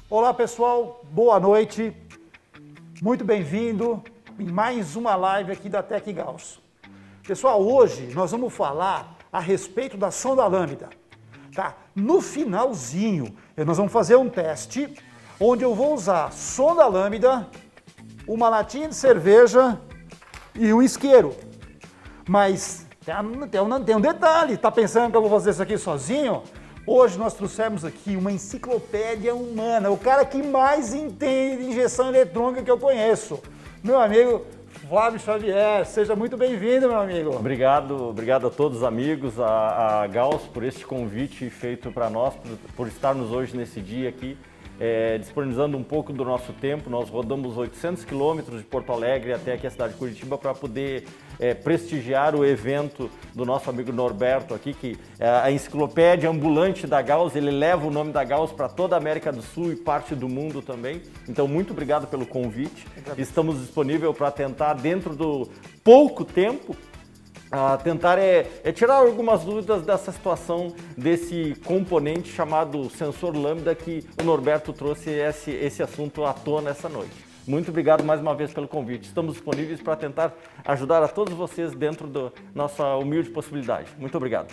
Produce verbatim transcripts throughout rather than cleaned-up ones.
Olá pessoal, boa noite, muito bem-vindo em mais uma live aqui da Tec Gauss. Pessoal, hoje nós vamos falar a respeito da sonda lambda. Tá? No finalzinho, nós vamos fazer um teste onde eu vou usar sonda lambda, uma latinha de cerveja e um isqueiro. Mas tem um, tem um detalhe, tá pensando que eu vou fazer isso aqui sozinho? Hoje nós trouxemos aqui uma enciclopédia humana, o cara que mais entende de injeção eletrônica que eu conheço. Meu amigo Flávio Xavier, seja muito bem-vindo, meu amigo. Obrigado, obrigado a todos os amigos, a, a Gauss por este convite feito para nós, por, por estarmos hoje nesse dia aqui, é, disponibilizando um pouco do nosso tempo. Nós rodamos oitocentos quilômetros de Porto Alegre até aqui a cidade de Curitiba para poder é, prestigiar o evento do nosso amigo Norberto aqui, que é a enciclopédia ambulante da Gauss. Ele leva o nome da Gauss para toda a América do Sul e parte do mundo também. Então, muito obrigado pelo convite. Estamos disponíveis para tentar, dentro do pouco tempo, a tentar é, é tirar algumas dúvidas dessa situação, desse componente chamado sensor lambda, que o Norberto trouxe esse, esse assunto à tona essa noite. Muito obrigado mais uma vez pelo convite. Estamos disponíveis para tentar ajudar a todos vocês dentro da nossa humilde possibilidade. Muito obrigado.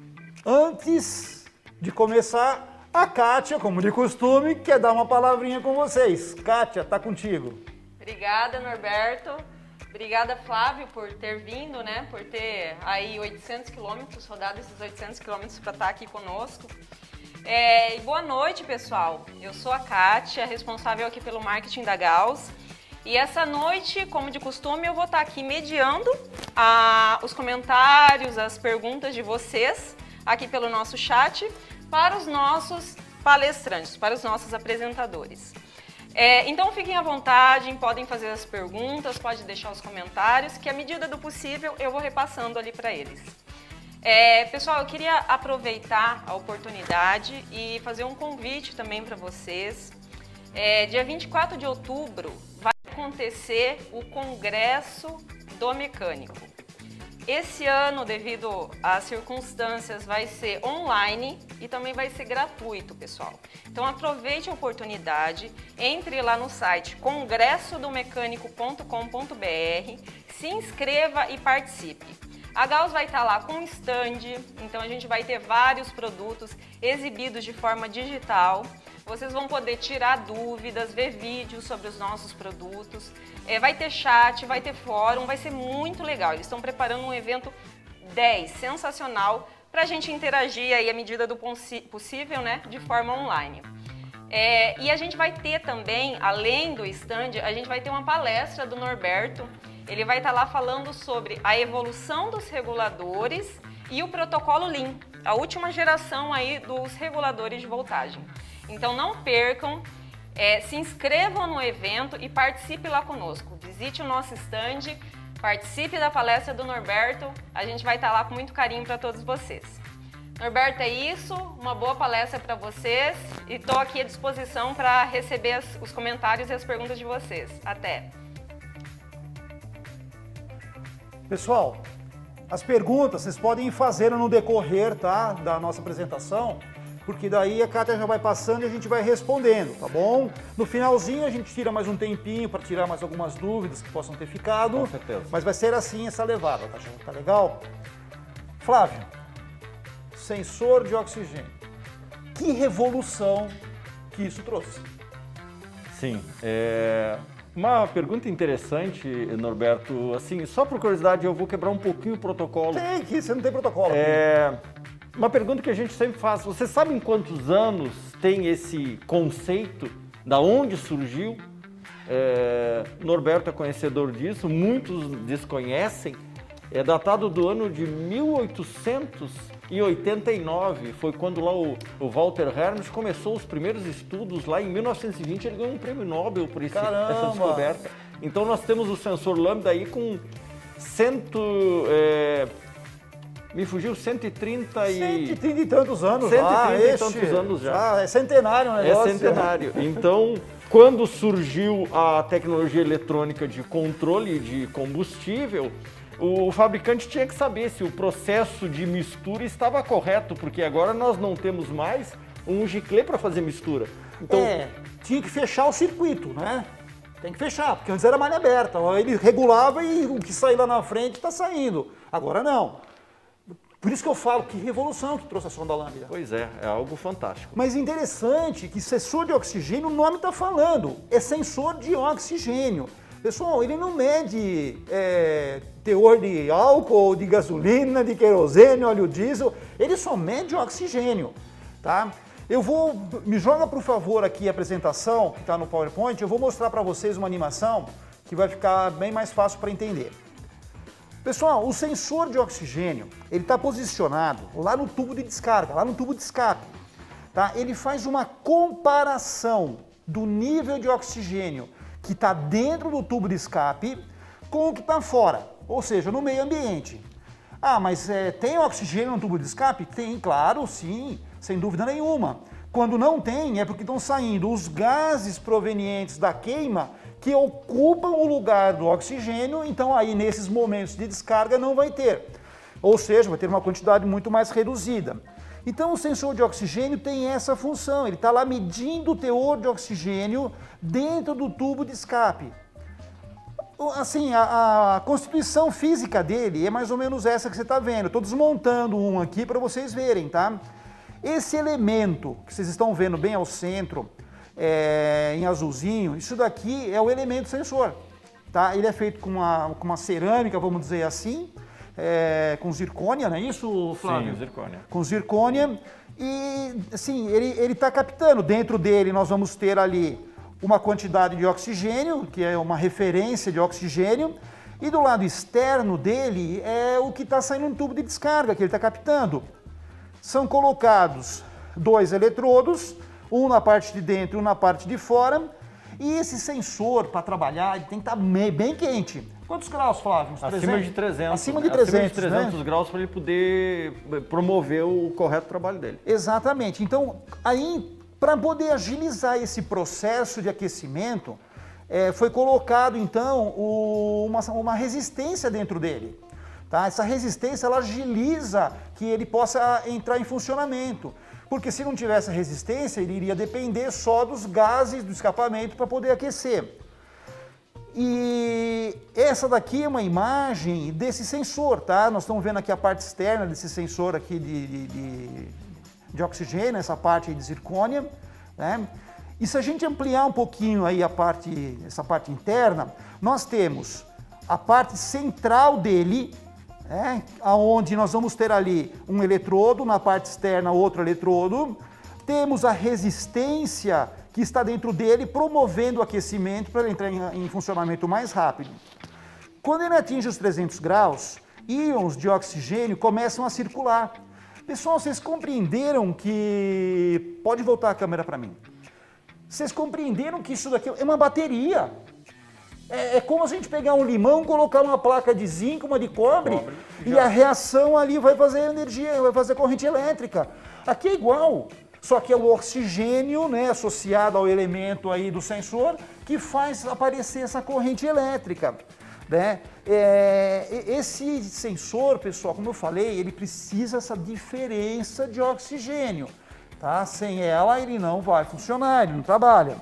Antes de começar, a Kátia, como de costume, quer dar uma palavrinha com vocês. Kátia, tá contigo. Obrigada, Norberto. Obrigada, Flávio, por ter vindo, né? Por ter aí oitocentos quilômetros, rodado esses oitocentos quilômetros para estar aqui conosco. É, e boa noite, pessoal. Eu sou a Kátia, responsável aqui pelo marketing da Gauss. E essa noite, como de costume, eu vou estar aqui mediando a, os comentários, as perguntas de vocês aqui pelo nosso chat para os nossos palestrantes, para os nossos apresentadores. É, então fiquem à vontade, podem fazer as perguntas, pode deixar os comentários, que à medida do possível eu vou repassando ali para eles. É, pessoal, eu queria aproveitar a oportunidade e fazer um convite também para vocês. É, dia vinte e quatro de outubro vai acontecer o Congresso do Mecânico. Esse ano, devido às circunstâncias, vai ser online e também vai ser gratuito, pessoal. Então aproveite a oportunidade, entre lá no site congresso do mecânico ponto com ponto br, se inscreva e participe. A Gauss vai estar lá com um stand, então a gente vai ter vários produtos exibidos de forma digital. Vocês vão poder tirar dúvidas, ver vídeos sobre os nossos produtos. É, vai ter chat, vai ter fórum, vai ser muito legal. Eles estão preparando um evento dez, sensacional, para a gente interagir aí à medida do possível, né, de forma online. É, e a gente vai ter também, além do stand, a gente vai ter uma palestra do Norberto. Ele vai estar lá falando sobre a evolução dos reguladores e o protocolo Lean, a última geração aí dos reguladores de voltagem. Então não percam, é, se inscrevam no evento e participe lá conosco. Visite o nosso stand, participe da palestra do Norberto, a gente vai estar lá com muito carinho para todos vocês. Norberto, é isso, uma boa palestra para vocês e estou aqui à disposição para receber as, os comentários e as perguntas de vocês. Até! Pessoal, as perguntas vocês podem ir fazendo no decorrer, tá, da nossa apresentação, porque daí a Kátia já vai passando e a gente vai respondendo, tá bom? No finalzinho a gente tira mais um tempinho para tirar mais algumas dúvidas que possam ter ficado. Com certeza. Mas vai ser assim essa levada, tá, tá legal? Flávio, sensor de oxigênio. Que revolução que isso trouxe? Sim, é... uma pergunta interessante, Norberto. Assim, só por curiosidade, eu vou quebrar um pouquinho o protocolo. Tem que, você não tem protocolo. É... Uma pergunta que a gente sempre faz, vocês sabem quantos anos tem esse conceito, da onde surgiu? É, Norberto é conhecedor disso, muitos desconhecem, é datado do ano de mil oitocentos e oitenta e nove, foi quando lá o, o Walter Hermes começou os primeiros estudos, lá em mil novecentos e vinte ele ganhou um prêmio Nobel por esse, essa descoberta. Então nós temos o sensor lambda aí com cento... É, Me fugiu cento e trinta e... cento e trinta e tantos anos cento e trinta lá, e tantos este... anos já. Ah, é centenário o negócio. É centenário. Então, quando surgiu a tecnologia eletrônica de controle de combustível, o fabricante tinha que saber se o processo de mistura estava correto, porque agora nós não temos mais um giclê para fazer mistura. Então, é, tinha que fechar o circuito, né? Tem que fechar, porque antes era malha aberta. Ele regulava e o que sair lá na frente está saindo. Agora não. Por isso que eu falo que revolução que trouxe a sonda lambda. Pois é, é algo fantástico. Mas interessante que sensor de oxigênio, o nome está falando, é sensor de oxigênio. Pessoal, ele não mede é, teor de álcool, de gasolina, de querosene, óleo diesel, ele só mede oxigênio, tá? Eu vou, me joga por favor aqui a apresentação que está no PowerPoint, eu vou mostrar para vocês uma animação que vai ficar bem mais fácil para entender. Pessoal, o sensor de oxigênio, ele está posicionado lá no tubo de descarga, lá no tubo de escape, tá? Ele faz uma comparação do nível de oxigênio que está dentro do tubo de escape com o que está fora, ou seja, no meio ambiente. Ah, mas é, tem oxigênio no tubo de escape? Tem, claro, sim, sem dúvida nenhuma. Quando não tem, é porque estão saindo os gases provenientes da queima que ocupam o lugar do oxigênio, então aí nesses momentos de descarga não vai ter. Ou seja, vai ter uma quantidade muito mais reduzida. Então o sensor de oxigênio tem essa função, ele está lá medindo o teor de oxigênio dentro do tubo de escape. Assim, a, a constituição física dele é mais ou menos essa que você está vendo. Estou desmontando um aqui para vocês verem, tá? Esse elemento que vocês estão vendo bem ao centro, é, em azulzinho, isso daqui é o elemento sensor, tá? Ele é feito com uma, com uma cerâmica, vamos dizer assim, é, com zircônia, não é isso, Flávio? Sim, zircônia. Com zircônia e, assim, ele está captando. Dentro dele nós vamos ter ali uma quantidade de oxigênio, que é uma referência de oxigênio, e do lado externo dele é o que está saindo no tubo de descarga, que ele está captando. São colocados dois eletrodos, um na parte de dentro e um na parte de fora, e esse sensor, para trabalhar, ele tem que estar bem, bem quente. Quantos graus, Flávio? Uns Acima trezentos? de trezentos. Acima de trezentos, Acima de trezentos né? graus para ele poder promover o correto trabalho dele. Exatamente. Então, aí, para poder agilizar esse processo de aquecimento, é, foi colocado, então, o, uma, uma resistência dentro dele. Tá? Essa resistência, ela agiliza que ele possa entrar em funcionamento. Porque se não tivesse resistência, ele iria depender só dos gases do escapamento para poder aquecer. E essa daqui é uma imagem desse sensor, tá? Nós estamos vendo aqui a parte externa desse sensor aqui de, de, de, de oxigênio, essa parte aí de zircônia, né? E se a gente ampliar um pouquinho aí a parte, essa parte interna, nós temos a parte central dele, né? Onde nós vamos ter ali um eletrodo, na parte externa outro eletrodo, temos a resistência que está dentro dele, promovendo o aquecimento para ele entrar em, em funcionamento mais rápido. Quando ele atinge os trezentos graus, íons de oxigênio começam a circular. Pessoal, vocês compreenderam que... Pode voltar a câmera para mim. Vocês compreenderam que isso daqui é uma bateria? É, é como a gente pegar um limão, colocar uma placa de zinco, uma de cobre, cobre e a reação ali vai fazer energia, vai fazer corrente elétrica. Aqui é igual. Só que é o oxigênio, né, associado ao elemento aí do sensor, que faz aparecer essa corrente elétrica, né? É, esse sensor, pessoal, como eu falei, ele precisa dessa diferença de oxigênio, tá? Sem ela ele não vai funcionar, ele não trabalha.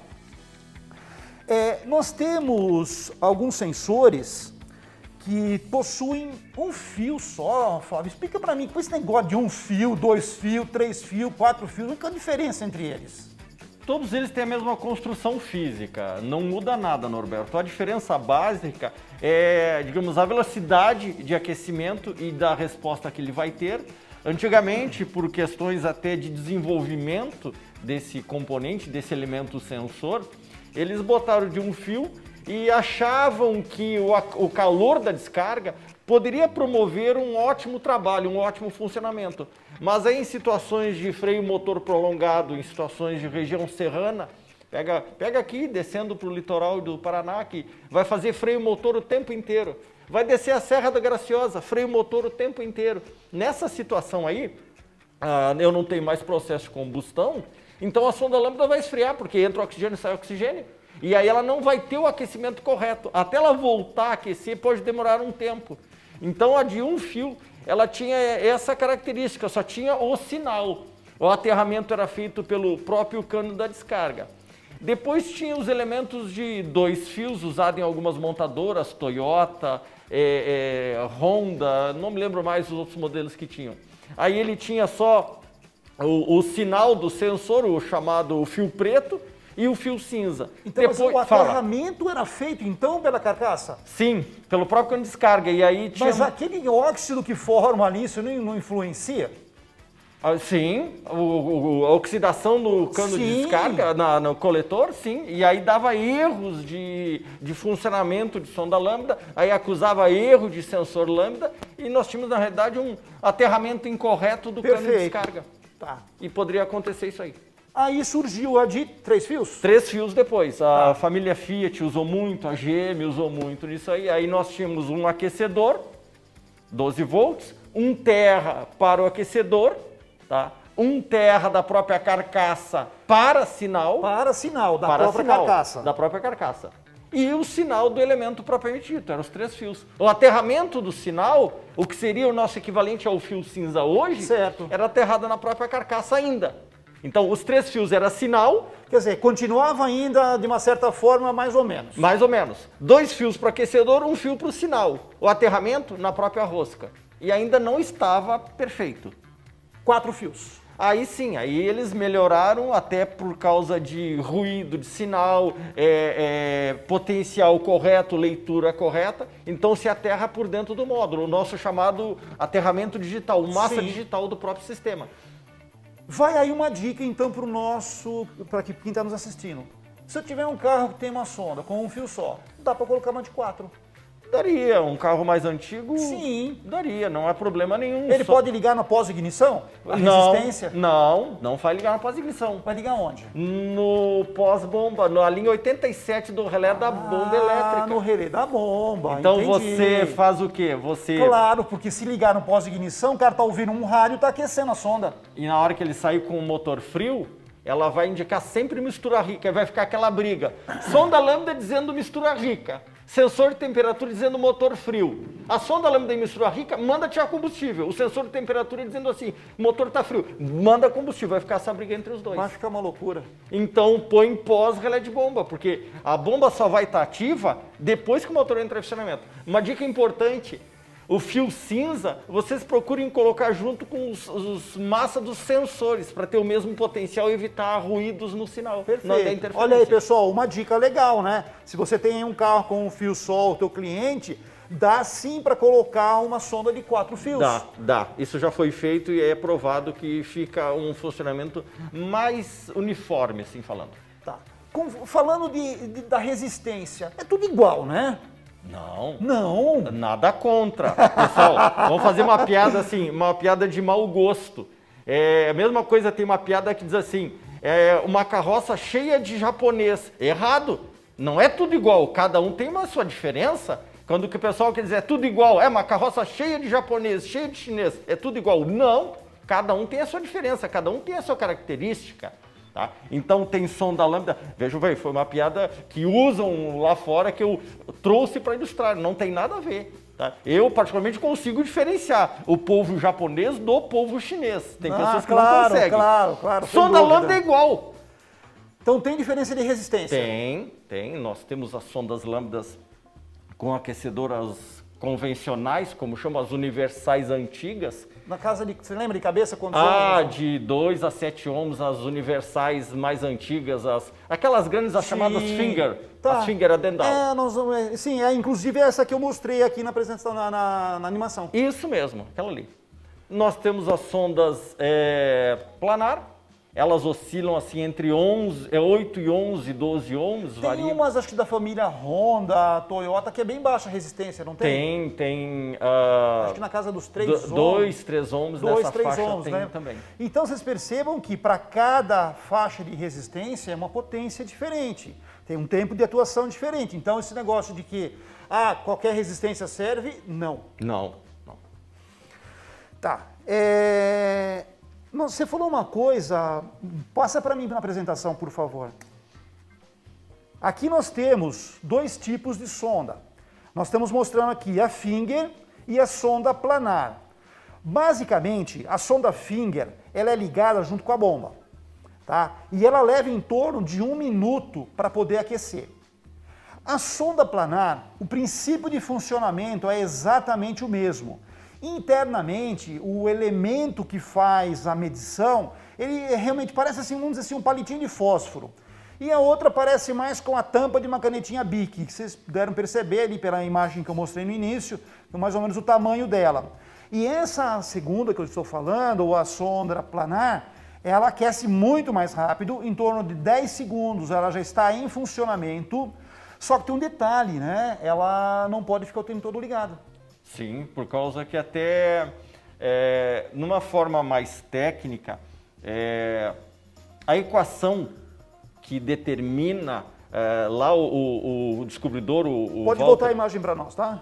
É, nós temos alguns sensores que possuem um fio só, Flávio. Explica para mim, com esse negócio de um fio, dois fios, três fios, quatro fios, qual é a diferença entre eles? Todos eles têm a mesma construção física, não muda nada, Norberto. A diferença básica é, digamos, a velocidade de aquecimento e da resposta que ele vai ter. Antigamente, por questões até de desenvolvimento desse componente, desse elemento sensor, eles botaram de um fio e achavam que o, o calor da descarga poderia promover um ótimo trabalho, um ótimo funcionamento. Mas aí em situações de freio motor prolongado, em situações de região serrana, pega, pega aqui, descendo para o litoral do Paraná, que vai fazer freio motor o tempo inteiro. Vai descer a Serra da Graciosa, freio motor o tempo inteiro. Nessa situação aí, ah, eu não tenho mais processo de combustão, então a sonda lambda vai esfriar, porque entra oxigênio e sai oxigênio. E aí ela não vai ter o aquecimento correto. Até ela voltar a aquecer pode demorar um tempo. Então a de um fio, ela tinha essa característica, só tinha o sinal. O aterramento era feito pelo próprio cano da descarga. Depois tinha os elementos de dois fios, usados em algumas montadoras, Toyota, é, é, Honda, não me lembro mais os outros modelos que tinham. Aí ele tinha só o, o sinal do sensor, o chamado fio preto, e o fio cinza. Então Depois, o aterramento fala. Era feito então pela carcaça? Sim, pelo próprio cano de descarga. E aí tinha... Mas aquele óxido que forma ali, isso não, não influencia? Ah, sim, o, o, a oxidação no cano sim. de descarga, na, no coletor, sim, e aí dava erros de, de funcionamento de sonda lambda, aí acusava erro de sensor lambda, e nós tínhamos, na realidade, um aterramento incorreto do Perfeito. Cano de descarga. Tá. E poderia acontecer isso aí. Aí surgiu a de três fios? Três fios depois. A tá. família Fiat usou muito, a G M usou muito nisso aí. Aí nós tínhamos um aquecedor, doze volts, um terra para o aquecedor, tá? Um terra da própria carcaça para sinal. Para sinal, da para própria sinal, carcaça. Da própria carcaça. E o sinal do elemento propriamente dito, eram os três fios. O aterramento do sinal, o que seria o nosso equivalente ao fio cinza hoje, certo. era aterrado na própria carcaça ainda. Então, os três fios era sinal. Quer dizer, continuava ainda, de uma certa forma, mais ou menos. Mais ou menos. Dois fios para o aquecedor, um fio para o sinal. O aterramento na própria rosca. E ainda não estava perfeito. Quatro fios. Aí sim, aí eles melhoraram até por causa de ruído de sinal, é, é, potencial correto, leitura correta. Então se aterra por dentro do módulo, o nosso chamado aterramento digital, massa sim. digital do próprio sistema. Vai aí uma dica então para o nosso, para quem está nos assistindo. Se eu tiver um carro que tem uma sonda com um fio só, dá para colocar uma de quatro? Daria, um carro mais antigo? Sim. Daria, não é problema nenhum. Ele só... pode ligar na pós-ignição? A não, resistência? Não, não vai ligar na pós-ignição. Vai ligar onde? No pós-bomba, na linha oitenta e sete do relé ah, da bomba elétrica. no relé da bomba, Então entendi. você faz o quê? Você... Claro, porque se ligar no pós-ignição, o cara tá ouvindo um rádio e tá aquecendo a sonda. E na hora que ele sair com o motor frio, ela vai indicar sempre mistura rica, vai ficar aquela briga. Sonda lambda dizendo mistura rica. Sensor de temperatura dizendo motor frio. A sonda lambda em mistura rica manda tirar combustível. O sensor de temperatura dizendo assim, motor está frio, manda combustível. Vai ficar essa briga entre os dois. Vai ficar uma loucura. Então põe pós-relé de bomba, porque a bomba só vai estar ativa depois que o motor entra em funcionamento. Uma dica importante, o fio cinza, vocês procurem colocar junto com os, os massa dos sensores, para ter o mesmo potencial e evitar ruídos no sinal. Perfeito. Olha aí, pessoal, uma dica legal, né? Se você tem um carro com um fio só, o teu cliente, dá sim para colocar uma sonda de quatro fios. Dá, dá. Isso já foi feito e é provado que fica um funcionamento mais uniforme, assim falando. Tá. Com, falando de, de, da resistência, é tudo igual, né? Não. Não. Nada contra. Pessoal, vamos fazer uma piada assim, uma piada de mau gosto. É, a mesma coisa, tem uma piada que diz assim, é, uma carroça cheia de japonês. Errado. Não é tudo igual, cada um tem uma sua diferença. Quando o pessoal quer dizer é tudo igual, é uma carroça cheia de japonês, cheia de chinês, é tudo igual. Não, cada um tem a sua diferença, cada um tem a sua característica. Tá? Então tem sonda lambda, veja bem, foi uma piada que usam lá fora que eu trouxe para ilustrar, não tem nada a ver. Tá? Eu particularmente consigo diferenciar o povo japonês do povo chinês, tem pessoas ah, que claro, não conseguem. Claro, claro, sonda lambda é igual. Então tem diferença de resistência? Tem, tem, nós temos as sondas lambdas com aquecedoras convencionais, como chamam as universais antigas. Na casa de, você lembra de cabeça quantos Ah, ohms? de dois a sete ohms, as universais mais antigas, as, aquelas grandes, as sim, chamadas finger, tá. as finger addendal. É, nós, sim, é inclusive essa que eu mostrei aqui na apresentação, na, na, na animação. Isso mesmo, aquela ali. Nós temos as sondas é, planar. Elas oscilam assim entre onze, oito e onze, doze ohms. Tem varia. umas, acho que da família Honda, Toyota, que é bem baixa a resistência, não tem? Tem, tem. Uh, acho que na casa dos três ohms. dois, três ohms dois, nessa três faixa ohms, tem né? também. Então vocês percebam que para cada faixa de resistência é uma potência diferente. Tem um tempo de atuação diferente. Então esse negócio de que ah, qualquer resistência serve, não. Não, não. Tá. É... Você falou uma coisa, passa para mim na apresentação, por favor. Aqui nós temos dois tipos de sonda. Nós estamos mostrando aqui a finger e a sonda planar. Basicamente, a sonda Finger, ela é ligada junto com a bomba, tá? E ela leva em torno de um minuto para poder aquecer. A sonda planar, o princípio de funcionamento é exatamente o mesmo. Internamente, o elemento que faz a medição, ele realmente parece assim, vamos dizer assim, um palitinho de fósforo. E a outra parece mais com a tampa de uma canetinha Bic, que vocês puderam perceber ali pela imagem que eu mostrei no início, mais ou menos o tamanho dela. E essa segunda que eu estou falando, ou a sonda planar, ela aquece muito mais rápido, em torno de dez segundos ela já está em funcionamento, só que tem um detalhe, né? Ela não pode ficar o tempo todo ligada. Sim, por causa que até, é, numa forma mais técnica, é, a equação que determina é, lá o, o, o descobridor, o, o Pode Walter, voltar a imagem para nós, tá?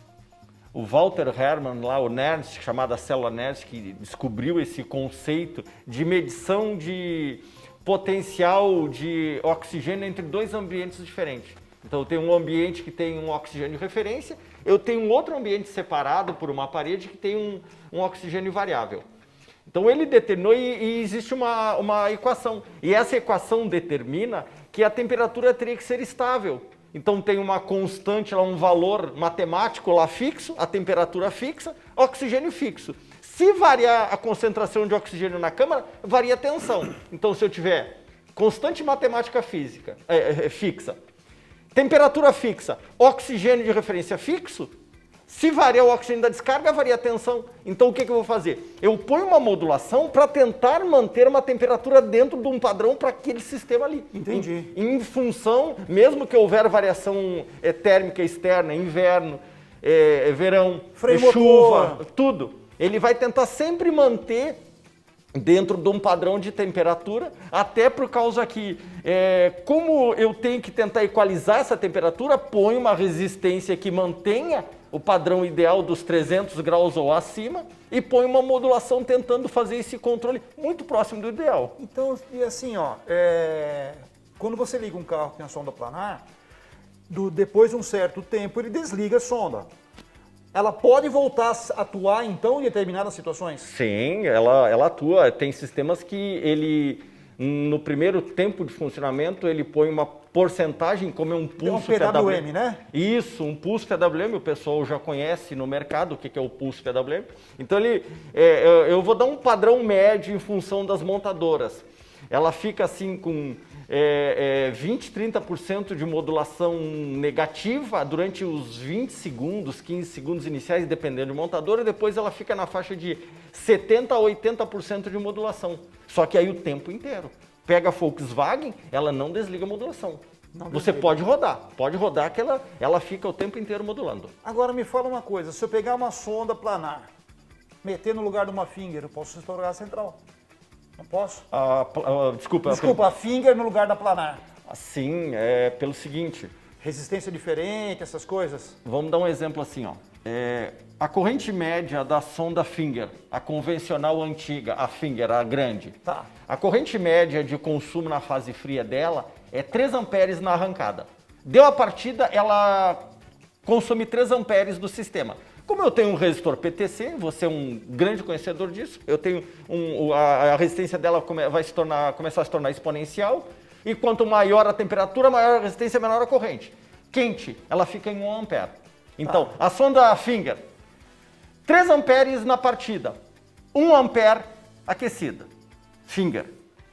O Walter Hermann, lá, o Nernst, chamada célula Nernst, que descobriu esse conceito de medição de potencial de oxigênio entre dois ambientes diferentes. Então eu tenho um ambiente que tem um oxigênio de referência, eu tenho um outro ambiente separado por uma parede que tem um, um oxigênio variável. Então ele determinou e, e existe uma, uma equação. E essa equação determina que a temperatura teria que ser estável. Então tem uma constante, lá, um valor matemático lá fixo, a temperatura fixa, oxigênio fixo. Se variar a concentração de oxigênio na câmara, varia a tensão. Então se eu tiver constante matemática física, é, é, fixa, temperatura fixa, oxigênio de referência fixo, se variar o oxigênio da descarga, varia a tensão. Então o que, que eu vou fazer? Eu ponho uma modulação para tentar manter uma temperatura dentro de um padrão para aquele sistema ali. Entendi. Em, em função, mesmo que houver variação é, térmica externa, inverno, é, verão, Freio é, chuva, motor. tudo, ele vai tentar sempre manter dentro de um padrão de temperatura, até por causa que, é, como eu tenho que tentar equalizar essa temperatura, põe uma resistência que mantenha o padrão ideal dos trezentos graus ou acima e põe uma modulação tentando fazer esse controle muito próximo do ideal. Então, e assim, ó, é... quando você liga um carro que tem a sonda planar, do... depois de um certo tempo ele desliga a sonda. Ela pode voltar a atuar, então, em determinadas situações? Sim, ela, ela atua. Tem sistemas que ele, no primeiro tempo de funcionamento, ele põe uma porcentagem, como é um pulso P W M, né? Isso, um pulso P W M, o pessoal já conhece no mercado o que é o pulso P W M. Então, ele, é, eu vou dar um padrão médio em função das montadoras. Ela fica assim com é, é, vinte, trinta por cento de modulação negativa durante os vinte segundos, quinze segundos iniciais, dependendo do montador, e depois ela fica na faixa de setenta a oitenta por cento de modulação. Só que aí o tempo inteiro. Pega a Volkswagen, ela não desliga a modulação. Não Você desliga. Pode rodar, pode rodar que ela, ela fica o tempo inteiro modulando. Agora me fala uma coisa, se eu pegar uma sonda planar, meter no lugar de uma Finger, eu posso estourar a central? Não posso? Ah, ah, desculpa. Desculpa, a Finger no lugar da planar. Sim, é pelo seguinte. Resistência diferente, essas coisas? Vamos dar um exemplo assim, ó. É, a corrente média da sonda Finger, a convencional antiga, a Finger, a grande. Tá. A corrente média de consumo na fase fria dela é três amperes na arrancada. Deu a partida, ela consome três amperes do sistema. Como eu tenho um resistor P T C, você é um grande conhecedor disso, eu tenho um, a, a resistência dela come, vai se tornar, começar a se tornar exponencial, e quanto maior a temperatura, maior a resistência, menor a corrente. Quente, ela fica em um ampere. Então, ah. a sonda Finger, três amperes na partida, um ampere aquecida. Finger.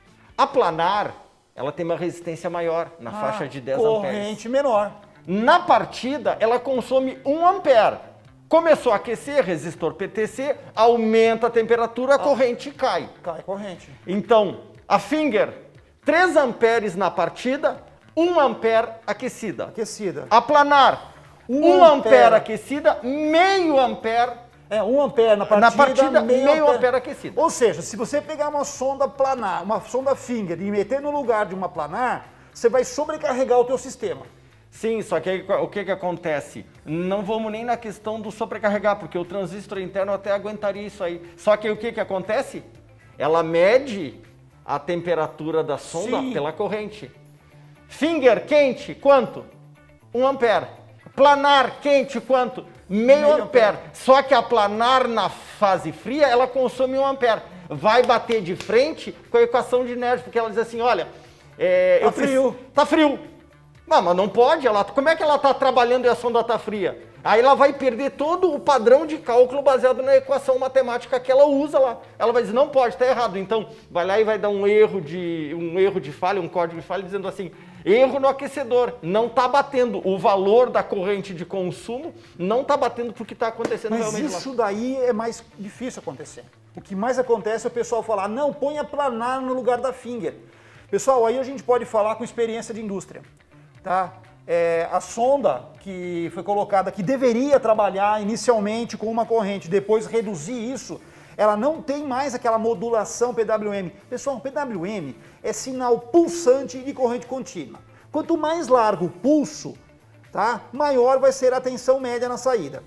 A planar, ela tem uma resistência maior, na ah, faixa de dez amperes. Corrente menor. Na partida, ela consome um ampere. Começou a aquecer, resistor P T C, aumenta a temperatura, a ah, corrente cai. Cai a corrente. Então, a Finger, três amperes na partida, um ampere aquecida. Aquecida. A planar, um ampere aquecida, meio ampere. É, um ampere na partida, na partida meio, meio ampere. ampere aquecida. Ou seja, se você pegar uma sonda planar, uma sonda Finger e meter no lugar de uma planar, você vai sobrecarregar o teu sistema. Sim, só que aí, o que que acontece? Não vamos nem na questão do sobrecarregar, porque o transistor interno até aguentaria isso aí. Só que aí, o que que acontece? Ela mede a temperatura da sonda Sim. pela corrente. Finger quente, quanto? Um ampere. Planar quente quanto? Meio, Meio ampere. ampere. Só que a planar na fase fria, ela consome um ampere. Vai bater de frente com a equação de Nernst, porque ela diz assim, olha... É, Tá eu frio. preciso- Tá frio. Não, mas não pode. Ela, como é que ela está trabalhando e a sonda está fria? Aí ela vai perder todo o padrão de cálculo baseado na equação matemática que ela usa lá. Ela vai dizer, não pode, está errado. Então, vai lá e vai dar um erro de, um erro de falha, um código de falha, dizendo assim, erro no aquecedor, não está batendo. O valor da corrente de consumo não está batendo porque está acontecendo Mas realmente lá. isso daí é mais difícil acontecer. O que mais acontece é o pessoal falar, não, põe a planar no lugar da finger. Pessoal, aí a gente pode falar com experiência de indústria, tá? É, a sonda que foi colocada, que deveria trabalhar inicialmente com uma corrente, depois reduzir isso, ela não tem mais aquela modulação P W M. Pessoal, P W M é sinal pulsante de corrente contínua. Quanto mais largo o pulso, tá, maior vai ser a tensão média na saída.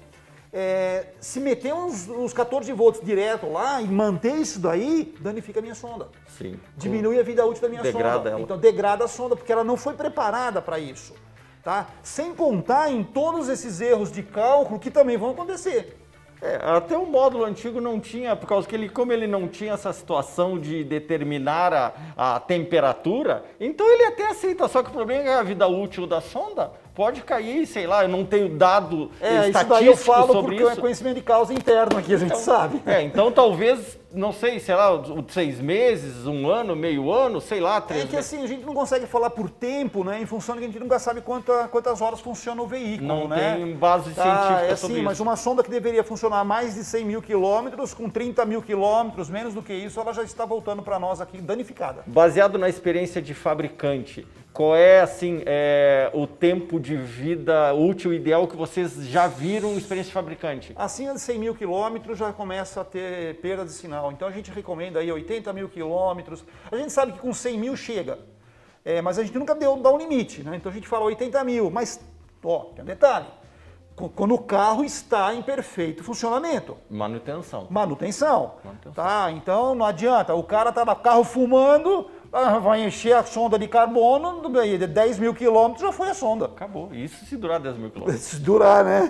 É, se meter uns, uns quatorze volts direto lá e manter isso daí, danifica a minha sonda. Sim. Diminui a vida útil da minha Degrada sonda. ela. Então degrada a sonda, porque ela não foi preparada para isso. Tá? Sem contar em todos esses erros de cálculo que também vão acontecer. É, até o módulo antigo não tinha, por causa que ele, como ele não tinha essa situação de determinar a, a temperatura, então ele até aceita, só que o problema é que a vida útil da sonda pode cair, sei lá, eu não tenho dado É, isso estatístico daí eu falo sobre porque isso. é conhecimento de causa interno aqui, a gente sabe. É, então talvez, não sei, sei lá, seis meses, um ano, meio ano, sei lá, três É que meses. assim, a gente não consegue falar por tempo, né, em função de que a gente nunca sabe quanta, quantas horas funciona o veículo, Não né? tem base Tá, científica é sobre assim, isso. mas uma sonda que deveria funcionar mais de cem mil quilômetros, com trinta mil quilômetros, menos do que isso, ela já está voltando para nós aqui danificada. Baseado na experiência de fabricante, qual é, assim, é, o tempo de vida útil ideal que vocês já viram em experiência de fabricante? Acima de cem mil quilômetros já começa a ter perda de sinal. Então a gente recomenda aí oitenta mil quilômetros. A gente sabe que com cem mil chega, é, mas a gente nunca deu, dá um limite, né? Então a gente fala oitenta mil, mas, ó, tem um detalhe. Qu- Quando o carro está em perfeito funcionamento. Manutenção. Manutenção. Manutenção. Tá? Então não adianta. O cara tá no carro fumando, ah, vai encher a sonda de carbono, de dez mil quilômetros já foi a sonda. Acabou. Isso se durar dez mil quilômetros. Se durar, né?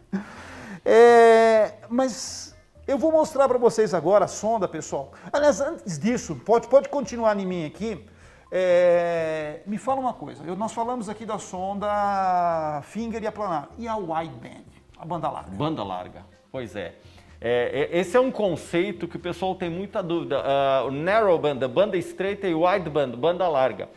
É, mas eu vou mostrar para vocês agora a sonda, pessoal. Aliás, antes disso, pode, pode continuar em mim aqui. É, me fala uma coisa. Eu, nós falamos aqui da sonda Finger e a planar. E a wideband, a banda larga? Banda larga. Pois é. É, é, esse é um conceito que o pessoal tem muita dúvida. Uh, o narrow band, banda estreita, e wide band, banda larga.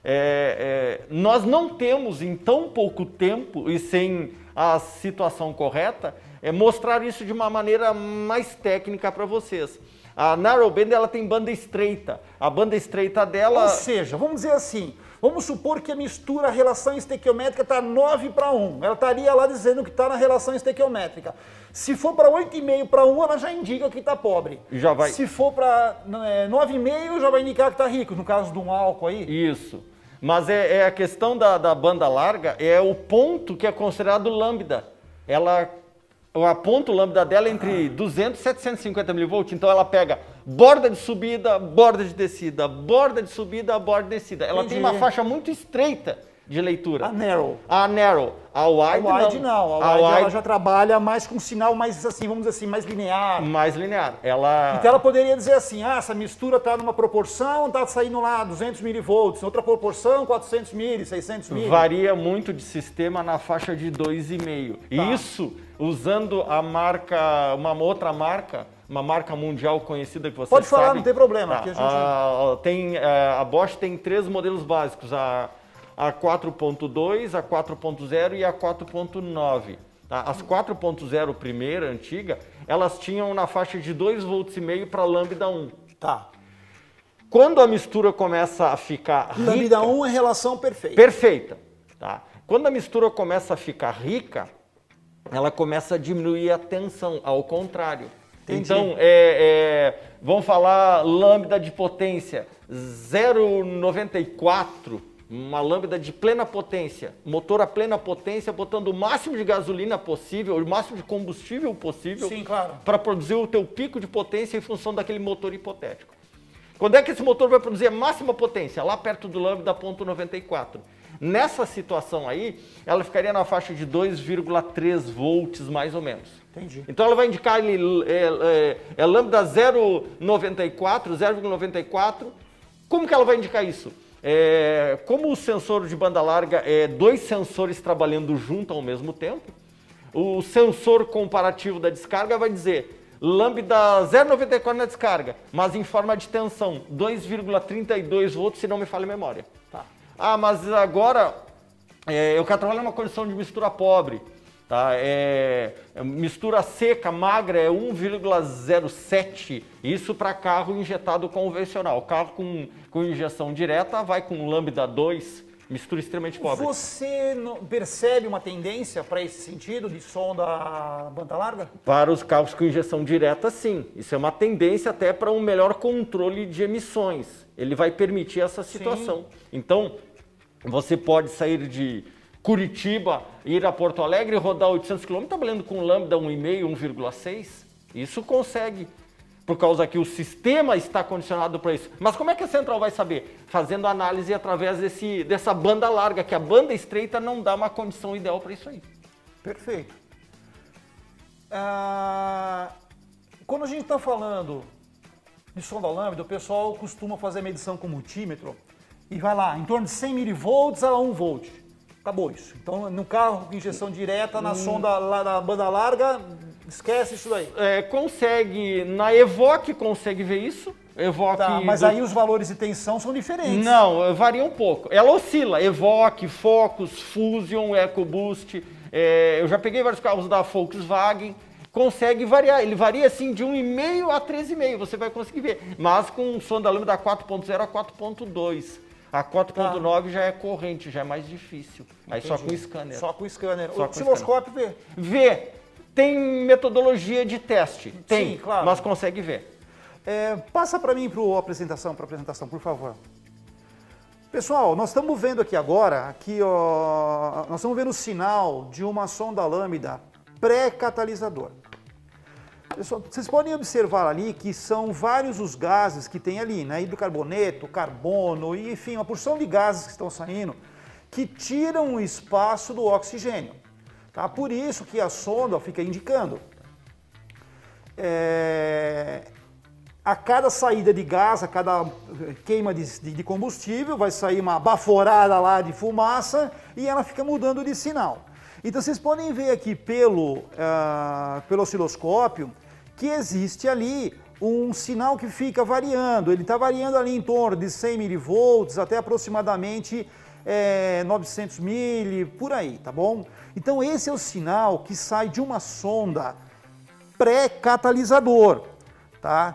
É, é, nós não temos em tão pouco tempo e sem a situação correta é, mostrar isso de uma maneira mais técnica para vocês. A narrow band ela tem banda estreita. A banda estreita dela... Ou seja, vamos dizer assim, vamos supor que a mistura, a relação estequiométrica está nove para um. Ela estaria lá dizendo que está na relação estequiométrica. Se for para oito vírgula cinco para um, ela já indica que está pobre. Já vai... Se for para é, nove vírgula cinco, já vai indicar que está rico, no caso de um álcool aí. Isso. Mas é, é a questão da, da banda larga, é o ponto que é considerado lambda. Ela... A ponto lambda dela é entre duzentos e setecentos e cinquenta milivolts, então ela pega borda de subida, borda de descida, borda de subida, borda de descida. Ela Entendi. tem uma faixa muito estreita de leitura. A narrow. A narrow. A A wide, wide não. não, a wide, ela já trabalha mais com sinal mais assim, vamos dizer assim, mais linear. mais linear. Ela... Então ela poderia dizer assim, ah, essa mistura está numa proporção, está saindo lá duzentos milivolts, outra proporção quatrocentos mil, seiscentos mil. varia muito de sistema na faixa de dois vírgula cinco. Tá. Isso usando a marca, uma outra marca, uma marca mundial conhecida que você Pode falar, sabe. não tem problema, Tá. aqui a gente- A, tem, é, a Bosch tem três modelos básicos, a, a quatro ponto dois, a quatro ponto zero e a quatro ponto nove. Tá? As quatro ponto zero primeira, antiga, elas tinham na faixa de dois vírgula cinco volts para lambda um. Tá. Quando a mistura começa a ficar rica, Lambda um é relação perfeita. perfeita, tá? Quando a mistura começa a ficar rica, ela começa a diminuir a tensão, ao contrário. Entendi. Então, é, é, vamos falar lambda de potência zero vírgula noventa e quatro, uma lambda de plena potência, motor a plena potência, botando o máximo de gasolina possível, o máximo de combustível possível, Sim, claro. para produzir o teu pico de potência em função daquele motor hipotético. Quando é que esse motor vai produzir a máxima potência? Lá perto do lambda ponto noventa e quatro. Nessa situação aí, ela ficaria na faixa de dois vírgula três volts, mais ou menos. Entendi. Então ela vai indicar ali, é, é, é lambda zero vírgula noventa e quatro, zero vírgula noventa e quatro. Como que ela vai indicar isso? É, como o sensor de banda larga é dois sensores trabalhando junto ao mesmo tempo, o sensor comparativo da descarga vai dizer lambda zero vírgula noventa e quatro na descarga, mas em forma de tensão, dois vírgula trinta e dois volts, se não me falha a memória. Tá. Ah, mas agora é, eu quero trabalhar numa condição de mistura pobre. Tá? É, mistura seca, magra, é um vírgula zero sete, isso para carro injetado convencional. Carro com, com injeção direta vai com lambda dois, mistura extremamente pobre. Você não percebe uma tendência para esse sentido de som da banda larga? Para os carros com injeção direta, sim. Isso é uma tendência até para um melhor controle de emissões. Ele vai permitir essa situação. Sim. Então, você pode sair de Curitiba, ir a Porto Alegre e rodar oitocentos quilômetros trabalhando com lambda um vírgula cinco, um vírgula seis. Isso consegue, por causa que o sistema está condicionado para isso. Mas como é que a central vai saber? Fazendo análise através desse, dessa banda larga, que a banda estreita não dá uma condição ideal para isso aí. Perfeito. Ah, quando a gente está falando de som da lambda, o pessoal costuma fazer medição com multímetro e vai lá, em torno de cem milivolts a um volt. Acabou isso. Então, no carro com injeção direta, na hum. sonda lá da banda larga, esquece isso daí. É, consegue, na Evoque consegue ver isso. Evoque tá, mas do... aí os valores de tensão são diferentes. Não, varia um pouco. Ela oscila. Evoque, Focus, Fusion, EcoBoost. É, eu já peguei vários carros da Volkswagen. Consegue variar. Ele varia assim de um vírgula cinco a três vírgula cinco. Você vai conseguir ver. Mas com sonda lambda quatro ponto zero a quatro ponto dois. A quatro ponto nove tá. já é corrente, já é mais difícil. Aí Entendi. só com scanner. Só com scanner. Só o osciloscópio vê? Vê. Tem metodologia de teste. Tem, Sim, claro. Mas consegue ver. É, passa para mim para a apresentação, para apresentação, por favor. Pessoal, nós estamos vendo aqui agora, aqui, ó, nós estamos vendo o sinal de uma sonda lambda pré-catalisador. Pessoal, vocês podem observar ali que são vários os gases que tem ali, né? Hidrocarboneto, carbono, e, enfim, uma porção de gases que estão saindo que tiram o espaço do oxigênio. Tá? Por isso que a sonda fica indicando. É... A cada saída de gás, a cada queima de, de combustível, vai sair uma baforada lá de fumaça e ela fica mudando de sinal. Então vocês podem ver aqui pelo, uh, pelo osciloscópio que existe ali um sinal que fica variando. Ele está variando ali em torno de cem milivolts até aproximadamente é, novecentos mili, por aí, tá bom? Então esse é o sinal que sai de uma sonda pré-catalisador, tá?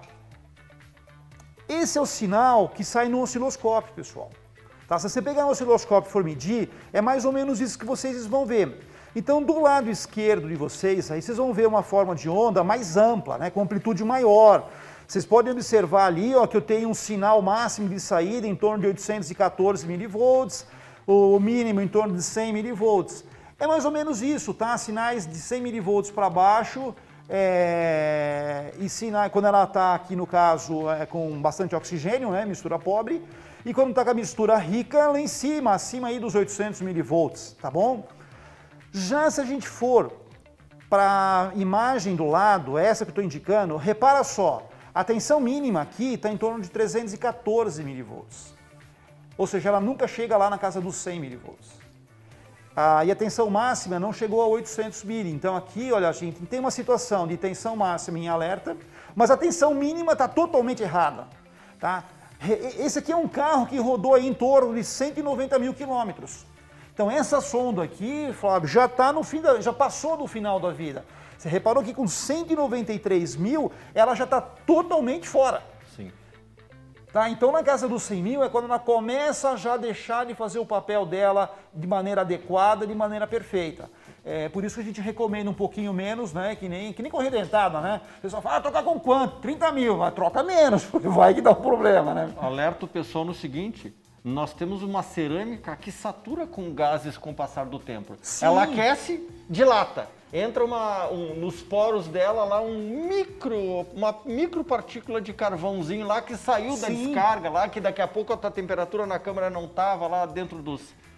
Esse é o sinal que sai no osciloscópio, pessoal. Tá? Se você pegar no osciloscópio e for medir, é mais ou menos isso que vocês vão ver. Então, do lado esquerdo de vocês, aí vocês vão ver uma forma de onda mais ampla, né, com amplitude maior. Vocês podem observar ali, ó, que eu tenho um sinal máximo de saída em torno de oitocentos e quatorze milivolts, o mínimo em torno de cem milivolts. É mais ou menos isso, tá? Sinais de cem milivolts para baixo, é... e sinais, quando ela está aqui no caso é, com bastante oxigênio, né, mistura pobre, e quando está com a mistura rica, lá em cima, acima aí dos oitocentos milivolts, tá bom? Já se a gente for para a imagem do lado, essa que eu estou indicando, repara só, a tensão mínima aqui está em torno de trezentos e quatorze milivolts. Ou seja, ela nunca chega lá na casa dos cem milivolts. Ah, e a tensão máxima não chegou a oitocentos mili. Então aqui, olha, a gente tem uma situação de tensão máxima em alerta, mas a tensão mínima está totalmente errada. Tá? Esse aqui é um carro que rodou aí em torno de cento e noventa mil quilômetros. Então essa sonda aqui, Flávio, já tá no fim da, já passou do final da vida. Você reparou que com cento e noventa e três mil, ela já está totalmente fora. Sim. Tá? Então na casa dos cem mil é quando ela começa a já deixar de fazer o papel dela de maneira adequada, de maneira perfeita. É por isso que a gente recomenda um pouquinho menos, né? Que nem, que nem corrida dentada, né? O pessoal fala, ah, trocar com quanto? trinta mil, mas troca menos, porque vai que dá um problema, né? Alerta o pessoal no seguinte: nós temos uma cerâmica que satura com gases com o passar do tempo. Sim. Ela aquece, dilata. Entra uma, um, nos poros dela lá um micro, uma micropartícula de carvãozinho lá que saiu Sim. da descarga lá, que daqui a pouco a tua temperatura na câmera não estava lá dentro dos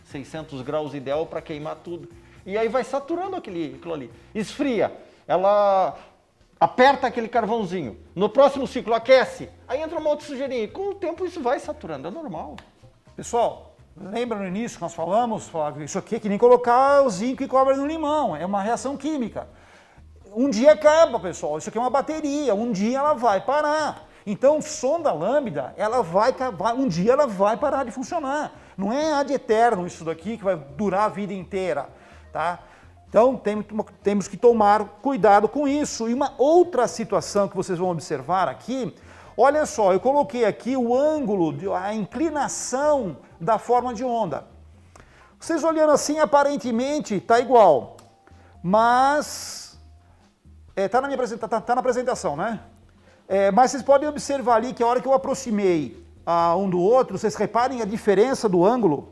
seiscentos graus ideal para queimar tudo. E aí vai saturando aquele, aquilo ali. Esfria, ela aperta aquele carvãozinho. No próximo ciclo aquece, aí entra uma outra sujeirinha. E com o tempo isso vai saturando, é normal. Pessoal, lembra no início que nós falamos, Flávio, isso aqui é que nem colocar o zinco e cobre no limão, é uma reação química. Um dia acaba, pessoal, isso aqui é uma bateria, um dia ela vai parar. Então, sonda lambda, ela vai, um dia ela vai parar de funcionar. Não é ad eterno isso daqui que vai durar a vida inteira, tá? Então, tem, temos que tomar cuidado com isso. E uma outra situação que vocês vão observar aqui, olha só, eu coloquei aqui o ângulo, a inclinação da forma de onda. Vocês olhando assim, aparentemente está igual, mas está é, tá na, minha, tá, tá na apresentação, né? É, mas vocês podem observar ali que a hora que eu aproximei uh, um do outro, vocês reparem a diferença do ângulo.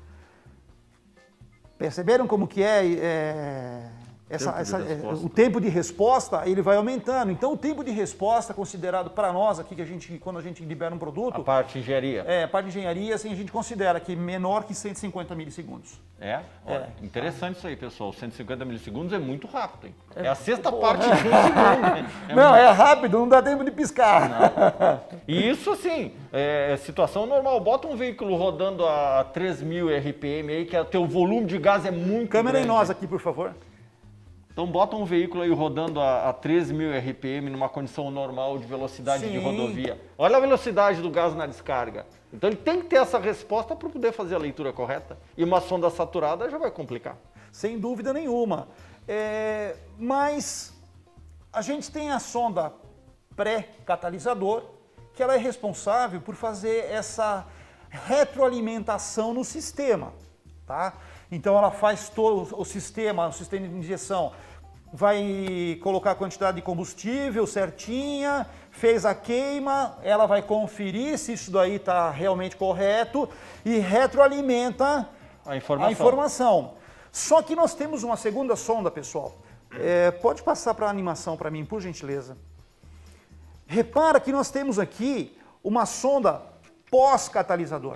Perceberam como que é, é essa, tempo essa, é, o tempo de resposta? Ele vai aumentando. Então o tempo de resposta considerado para nós aqui, que a gente, quando a gente libera um produto... A parte de engenharia. É, a parte de engenharia, assim, a gente considera que menor que cento e cinquenta milissegundos. É? Olha, é. Interessante isso aí, pessoal. cento e cinquenta milissegundos é muito rápido, hein? É, é a sexta Porra. parte de um segundo. Né? É não, muito... é rápido, não dá tempo de piscar. Não. E isso, assim, é situação normal. Bota um veículo rodando a três mil R P M aí, que o teu volume de gás é muito Câmera grande. em nós aqui, por favor. Então bota um veículo aí rodando a, a três mil R P M numa condição normal de velocidade Sim. de rodovia. Olha a velocidade do gás na descarga. Então ele tem que ter essa resposta para poder fazer a leitura correta. E uma sonda saturada já vai complicar. Sem dúvida nenhuma. É, mas a gente tem a sonda pré-catalisador, que ela é responsável por fazer essa retroalimentação no sistema, tá? Então ela faz todo o sistema, o sistema de injeção, vai colocar a quantidade de combustível certinha, fez a queima, ela vai conferir se isso daí está realmente correto e retroalimenta a informação. a informação. Só que nós temos uma segunda sonda, pessoal. É, pode passar para a animação para mim, por gentileza. Repara que nós temos aqui uma sonda pós-catalisador.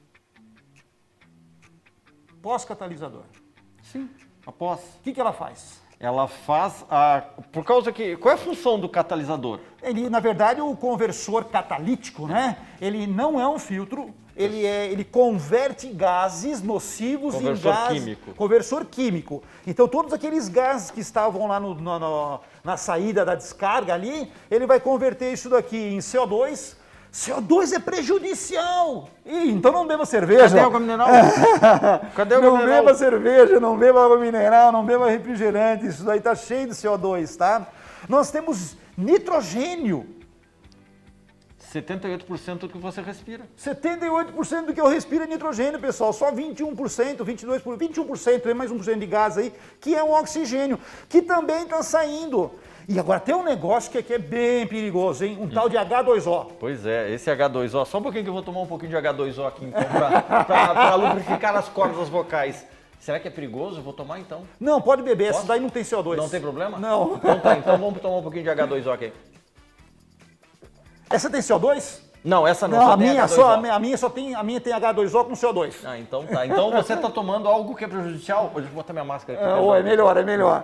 Pós-catalisador. Sim, após. O que, que ela faz? Ela faz a... Por causa que... Qual é a função do catalisador? Ele, na verdade, o conversor catalítico, né? Ele não é um filtro, ele, é, ele converte gases nocivos conversor em gases... químico. Conversor químico. Então, todos aqueles gases que estavam lá no, no, no, na saída da descarga ali, ele vai converter isso daqui em C O dois. C O dois é prejudicial. Ih, então não beba cerveja. Cadê água mineral? Cadê água não mineral? Não beba cerveja, não beba água mineral, não beba refrigerante. Isso daí tá cheio de C O dois, tá? Nós temos nitrogênio. setenta e oito por cento do que você respira. setenta e oito por cento do que eu respiro é nitrogênio, pessoal. Só vinte e um por cento, vinte e dois por cento, vinte e um por cento, tem mais um por cento de gás aí, que é o oxigênio, que também está saindo. E agora tem um negócio que aqui é bem perigoso, hein? Um hum. tal de H dois O. Pois é, esse H dois O, só um pouquinho que eu vou tomar um pouquinho de H dois O aqui, então, para lubrificar as cordas vocais. Será que é perigoso? Eu vou tomar então? Não, pode beber, essa daí não tem C O dois. Não tem problema? Não. Então tá, então vamos tomar um pouquinho de H dois O aqui. Essa tem C O dois? Não, essa não. Não, só a, tem minha, H dois O. só, a, minha, a minha só tem, a minha tem H dois O com C O dois. Ah, então tá. Então você tá tomando algo que é prejudicial? Hoje eu vou botar minha máscara aqui. É, ou é melhor, é melhor.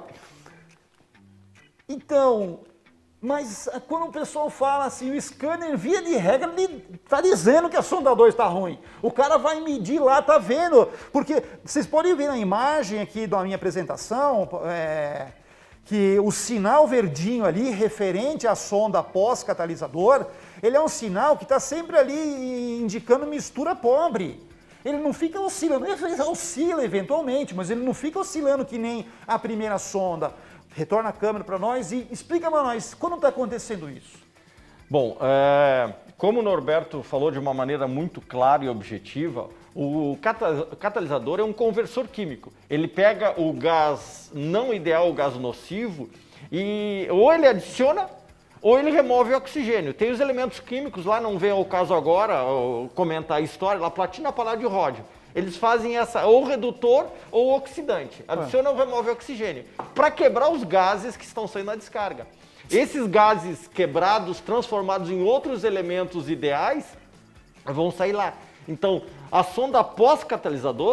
Então, mas quando o pessoal fala assim, o scanner, via de regra, ele está dizendo que a sonda dois está ruim. O cara vai medir lá, tá vendo. Porque vocês podem ver na imagem aqui da minha apresentação, é, que o sinal verdinho ali, referente à sonda pós-catalisador, ele é um sinal que está sempre ali indicando mistura pobre. Ele não fica oscilando, ele oscila eventualmente, mas ele não fica oscilando que nem a primeira sonda. Retorna a câmera para nós e explica para nós, quando está acontecendo isso? Bom, é, como o Norberto falou de uma maneira muito clara e objetiva, o catalisador é um conversor químico. Ele pega o gás não ideal, o gás nocivo, e ou ele adiciona ou ele remove o oxigênio. Tem os elementos químicos lá, não vem ao caso agora comentar a história, lá platina, paládio e ródio. Eles fazem essa, ou redutor ou oxidante. Adiciona ou remove o oxigênio, para quebrar os gases que estão saindo na descarga. Esses gases quebrados, transformados em outros elementos ideais, vão sair lá. Então, a sonda pós-catalisador,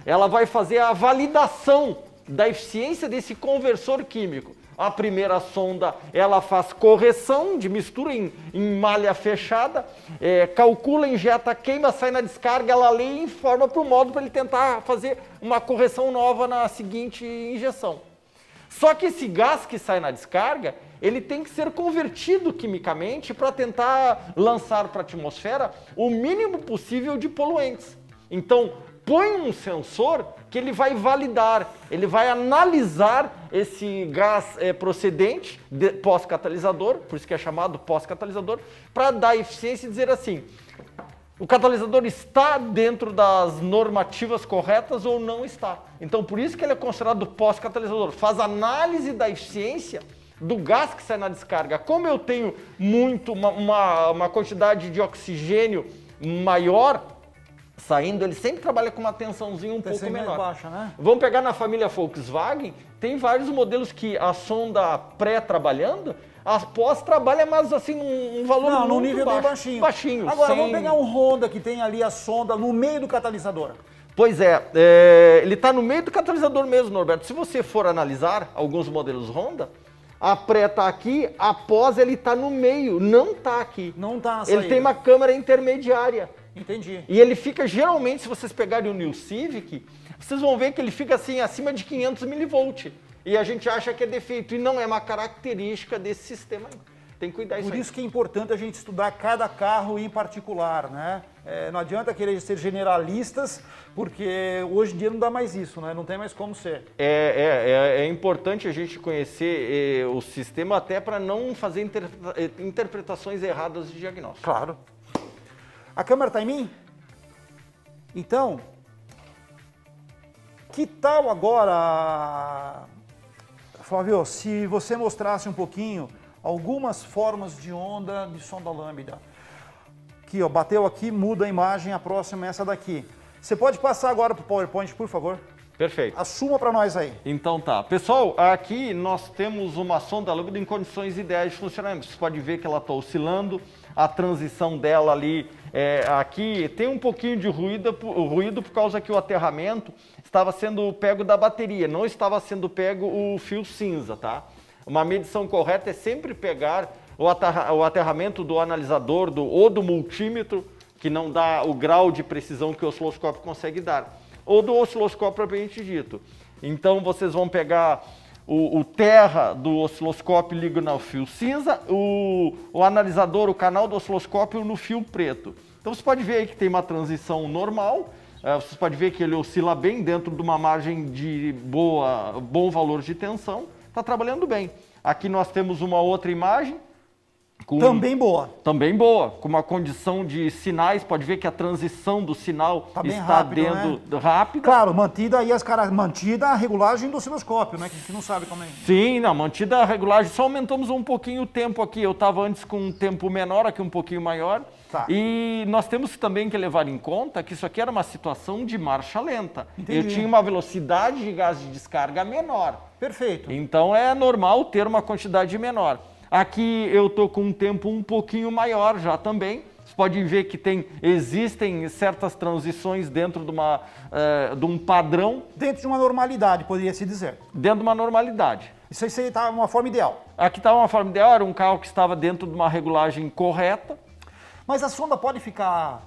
ela vai fazer a validação da eficiência desse conversor químico. A primeira sonda, ela faz correção de mistura em, em malha fechada, é, calcula, injeta, queima, sai na descarga, ela lê e informa para o módulo para ele tentar fazer uma correção nova na seguinte injeção. Só que esse gás que sai na descarga, ele tem que ser convertido quimicamente para tentar lançar para a atmosfera o mínimo possível de poluentes. Então, põe um sensor que ele vai validar, ele vai analisar esse gás é, procedente pós-catalisador, por isso que é chamado pós-catalisador, para dar eficiência e dizer assim, o catalisador está dentro das normativas corretas ou não está. Então, por isso que ele é considerado pós-catalisador. Faz análise da eficiência do gás que sai na descarga. Como eu tenho muito, uma, uma, uma quantidade de oxigênio maior saindo, ele sempre trabalha com uma tensãozinha um pouco menor. Baixa, né? Vamos pegar na família Volkswagen, tem vários modelos que a sonda pré-trabalhando, a pós trabalha, mas assim, um, um valor Não, muito num nível baixo. bem baixinho. baixinho. Agora, sem... vamos pegar um Honda que tem ali a sonda no meio do catalisador. Pois é, é ele está no meio do catalisador mesmo, Norberto. Se você for analisar alguns modelos Honda, a pré está aqui, a pós ele está no meio, não está aqui. Não está na saída. Ele tem uma câmara intermediária. Entendi. E ele fica, geralmente, se vocês pegarem o New Civic, vocês vão ver que ele fica assim, acima de quinhentos milivolts. E a gente acha que é defeito, e não é uma característica desse sistema. Tem que cuidar disso. Por isso que é importante a gente estudar cada carro em particular, né? É, não adianta querer ser generalistas, porque hoje em dia não dá mais isso, né? Não tem mais como ser. É, é, é, é importante a gente conhecer é, o sistema até para não fazer interpreta interpretações erradas de diagnóstico. Claro. A câmera está em mim? Então, que tal agora, Flávio, se você mostrasse um pouquinho algumas formas de onda de sonda lambda? Aqui, ó, bateu aqui, muda a imagem, a próxima é essa daqui. Você pode passar agora para o PowerPoint, por favor? Perfeito. Assuma para nós aí. Então tá. Pessoal, aqui nós temos uma sonda lambda em condições ideais de funcionamento. Você pode ver que ela está oscilando, a transição dela ali, é, aqui tem um pouquinho de ruído, ruído por causa que o aterramento estava sendo pego da bateria, não estava sendo pego o fio cinza, tá? Uma medição correta é sempre pegar o, aterra, o aterramento do analisador do, ou do multímetro, que não dá o grau de precisão que o osciloscópio consegue dar, ou do osciloscópio propriamente dito. Então vocês vão pegar o, o terra do osciloscópio liga no fio cinza, o, o analisador, o canal do osciloscópio no fio preto. Então você pode ver aí que tem uma transição normal, uh, você pode ver que ele oscila bem dentro de uma margem de boa, bom valor de tensão, está trabalhando bem. Aqui nós temos uma outra imagem. Com, também boa. Também boa, com uma condição de sinais, pode ver que a transição do sinal tá está rápido, dentro né? rápida. Claro, mantida aí as caras, mantida a regulagem do osciloscópio, né? Que a gente não sabe como é. Sim, não, mantida a regulagem, só aumentamos um pouquinho o tempo aqui. Eu estava antes com um tempo menor, aqui um pouquinho maior. Tá. E nós temos também que levar em conta que isso aqui era uma situação de marcha lenta. Entendi. Eu tinha uma velocidade de gás de descarga menor. Perfeito. Então é normal ter uma quantidade menor. Aqui eu estou com um tempo um pouquinho maior já também. Vocês podem ver que tem, existem certas transições dentro de, uma, uh, de um padrão. Dentro de uma normalidade, poderia se dizer. Dentro de uma normalidade. Isso aí está uma forma ideal. Aqui está uma forma ideal, era um carro que estava dentro de uma regulagem correta. Mas a sonda pode ficar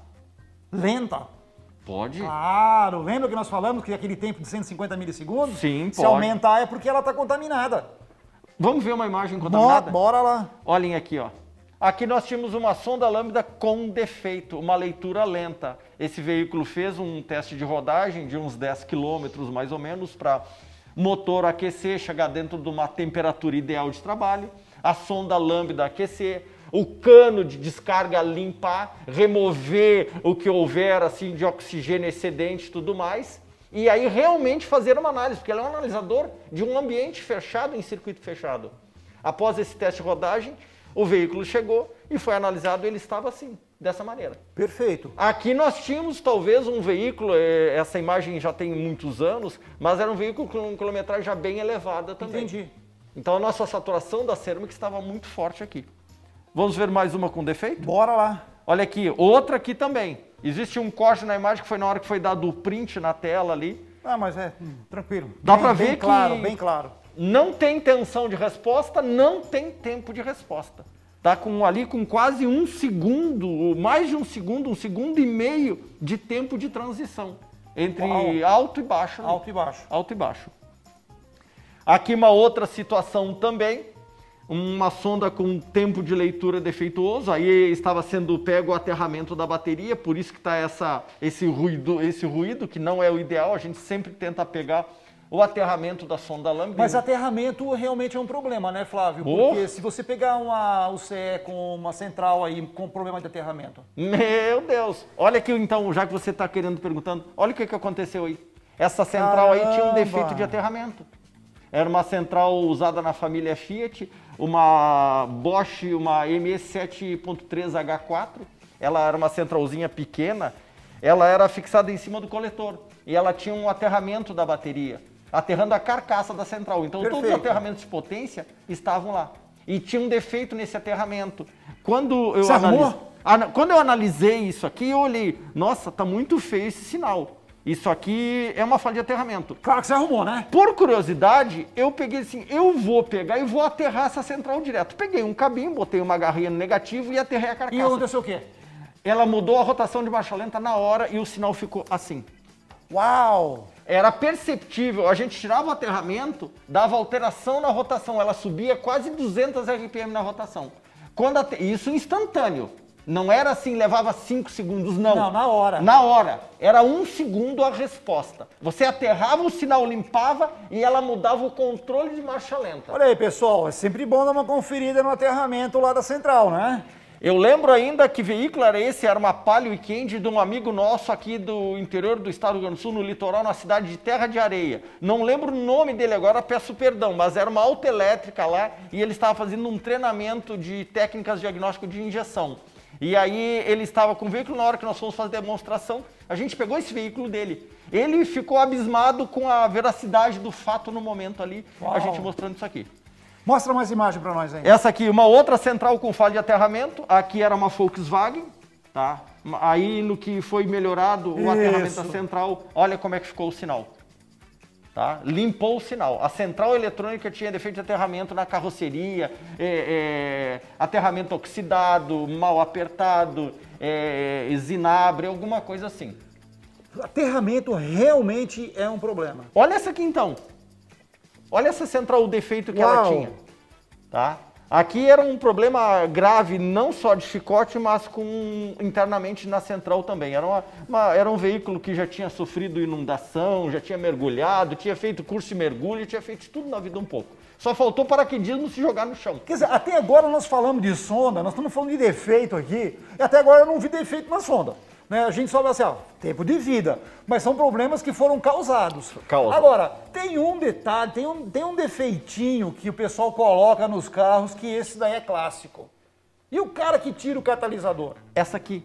lenta? Pode. Claro, lembra que nós falamos que aquele tempo de cento e cinquenta milissegundos? Sim, se pode. aumentar é porque ela está contaminada. Vamos ver uma imagem contaminada? Bora lá. Olhem aqui, ó. Aqui nós tínhamos uma sonda lambda com defeito, uma leitura lenta. Esse veículo fez um teste de rodagem de uns dez quilômetros, mais ou menos, para motor aquecer, chegar dentro de uma temperatura ideal de trabalho, a sonda lambda aquecer, o cano de descarga limpar, remover o que houver assim, de oxigênio excedente e tudo mais. E aí realmente fazer uma análise, porque ela é um analisador de um ambiente fechado em circuito fechado. Após esse teste de rodagem, o veículo chegou e foi analisado e ele estava assim, dessa maneira. Perfeito. Aqui nós tínhamos talvez um veículo, essa imagem já tem muitos anos, mas era um veículo com quilometragem já bem elevada também. Entendi. Então a nossa saturação da cerâmica estava muito forte aqui. Vamos ver mais uma com defeito? Bora lá. Olha aqui, outra aqui também. Existe um corte na imagem que foi na hora que foi dado o print na tela ali. Ah, mas é hum, tranquilo. Dá bem, para ver bem que claro, bem claro. Não tem tensão de resposta, não tem tempo de resposta. Tá com, ali com quase um segundo, ou mais de um segundo, um segundo e meio de tempo de transição. Entre Uau. alto e baixo. Ali. Alto e baixo. Alto e baixo. Aqui uma outra situação também. Uma sonda com tempo de leitura defeituoso, aí estava sendo pego o aterramento da bateria, por isso que está essa, esse, ruído, esse ruído, que não é o ideal, a gente sempre tenta pegar o aterramento da sonda lambda. Mas aterramento realmente é um problema, né, Flávio? Porque oh. se você pegar uma U C E com uma central aí com problema de aterramento... Meu Deus! Olha aqui então, já que você está querendo perguntando, olha o que, que aconteceu aí. Essa central Caramba. aí tinha um defeito de aterramento. Era uma central usada na família Fiat, uma Bosch, uma M E sete ponto três H quatro. Ela era uma centralzinha pequena, ela era fixada em cima do coletor. E ela tinha um aterramento da bateria, aterrando a carcaça da central. Então Perfeito. todos os aterramentos de potência estavam lá. E tinha um defeito nesse aterramento. Quando eu, analise... Quando eu analisei isso aqui, eu olhei, nossa, tá muito feio esse sinal. Isso aqui é uma falha de aterramento. Claro que você arrumou, né? Por curiosidade, eu peguei assim, eu vou pegar e vou aterrar essa central direto. Peguei um cabinho, botei uma garrinha no negativo e aterrei a carcaça. E aconteceu o quê? Ela mudou a rotação de marcha lenta na hora e o sinal ficou assim. Uau! Era perceptível, a gente tirava o aterramento, dava alteração na rotação, ela subia quase duzentos R P M na rotação. Quando a... Isso instantâneo. Não era assim, levava cinco segundos, não. Não, na hora. Na hora. Era um segundo a resposta. Você aterrava, o sinal limpava e ela mudava o controle de marcha lenta. Olha aí, pessoal, é sempre bom dar uma conferida no aterramento lá da central, né? Eu lembro ainda que veículo era esse, era uma Palio Weekend de um amigo nosso aqui do interior do estado do Rio Grande do Sul, no litoral, na cidade de Terra de Areia. Não lembro o nome dele agora, peço perdão, mas era uma autoelétrica lá e ele estava fazendo um treinamento de técnicas de diagnóstico de injeção. E aí ele estava com o veículo, na hora que nós fomos fazer demonstração, a gente pegou esse veículo dele. Ele ficou abismado com a veracidade do fato no momento ali, Uau. a gente mostrando isso aqui. Mostra mais imagem para nós aí. Essa aqui, uma outra central com falha de aterramento, aqui era uma Volkswagen, tá? Aí no que foi melhorado o isso. aterramento da central, olha como é que ficou o sinal. Tá? Limpou o sinal. A central eletrônica tinha defeito de aterramento na carroceria, é, é, aterramento oxidado, mal apertado, é, zinabre, alguma coisa assim. Aterramento realmente é um problema. Olha essa aqui então. Olha essa central, o defeito que Uau. ela tinha. Tá? Aqui era um problema grave, não só de chicote, mas com internamente na central também. Era, uma, uma, era um veículo que já tinha sofrido inundação, já tinha mergulhado, tinha feito curso de mergulho, tinha feito tudo na vida um pouco. Só faltou paraquedismo se jogar no chão. Quer dizer, até agora nós falamos de sonda, nós estamos falando de defeito aqui, e até agora eu não vi defeito na sonda. Né? A gente só vai assim, ó, tempo de vida, mas são problemas que foram causados. Causa. Agora, tem um detalhe, tem um, tem um defeitinho que o pessoal coloca nos carros, que esse daí é clássico. E o cara que tira o catalisador? Essa aqui.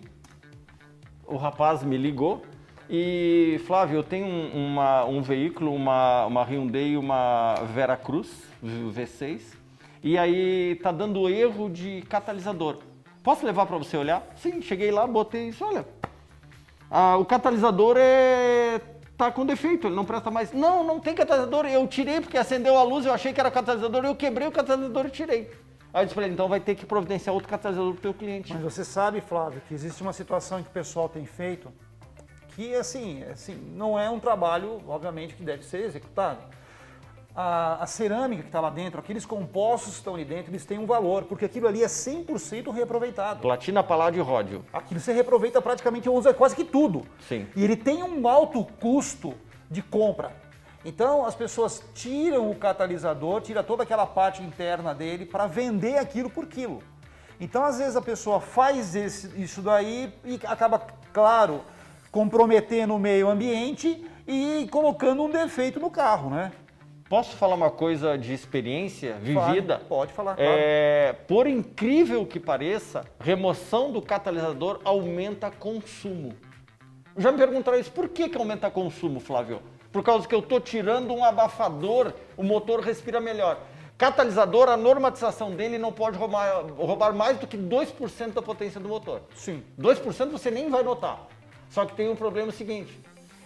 O rapaz me ligou e, Flávio, eu tenho um, uma, um veículo, uma, uma Hyundai, uma Veracruz V seis, e aí tá dando erro de catalisador. Posso levar para você olhar? Sim, cheguei lá, botei isso, olha. Ah, o catalisador é... tá com defeito, ele não presta mais. Não, não tem catalisador, eu tirei porque acendeu a luz, eu achei que era catalisador, eu quebrei o catalisador e tirei. Aí eu disse para ele, então vai ter que providenciar outro catalisador para o teu cliente. Mas você sabe, Flávio, que existe uma situação que o pessoal tem feito que, assim, assim não é um trabalho, obviamente, que deve ser executado. A, a cerâmica que está lá dentro, aqueles compostos que estão ali dentro, eles têm um valor, porque aquilo ali é cem por cento reaproveitado. Platina, paládio e ródio. Aquilo você reaproveita praticamente, usa quase que tudo. Sim. E ele tem um alto custo de compra. Então as pessoas tiram o catalisador, tiram toda aquela parte interna dele para vender aquilo por quilo. Então às vezes a pessoa faz esse, isso daí e acaba, claro, comprometendo o meio ambiente e colocando um defeito no carro, né? Posso falar uma coisa de experiência vivida? Pode, pode falar. É, claro. Por incrível que pareça, remoção do catalisador aumenta consumo. Já me perguntaram isso, por que que aumenta consumo, Flávio? Por causa que eu estou tirando um abafador, o motor respira melhor. Catalisador, a normatização dele não pode roubar, roubar mais do que dois por cento da potência do motor. Sim. dois por cento você nem vai notar. Só que tem um problema seguinte.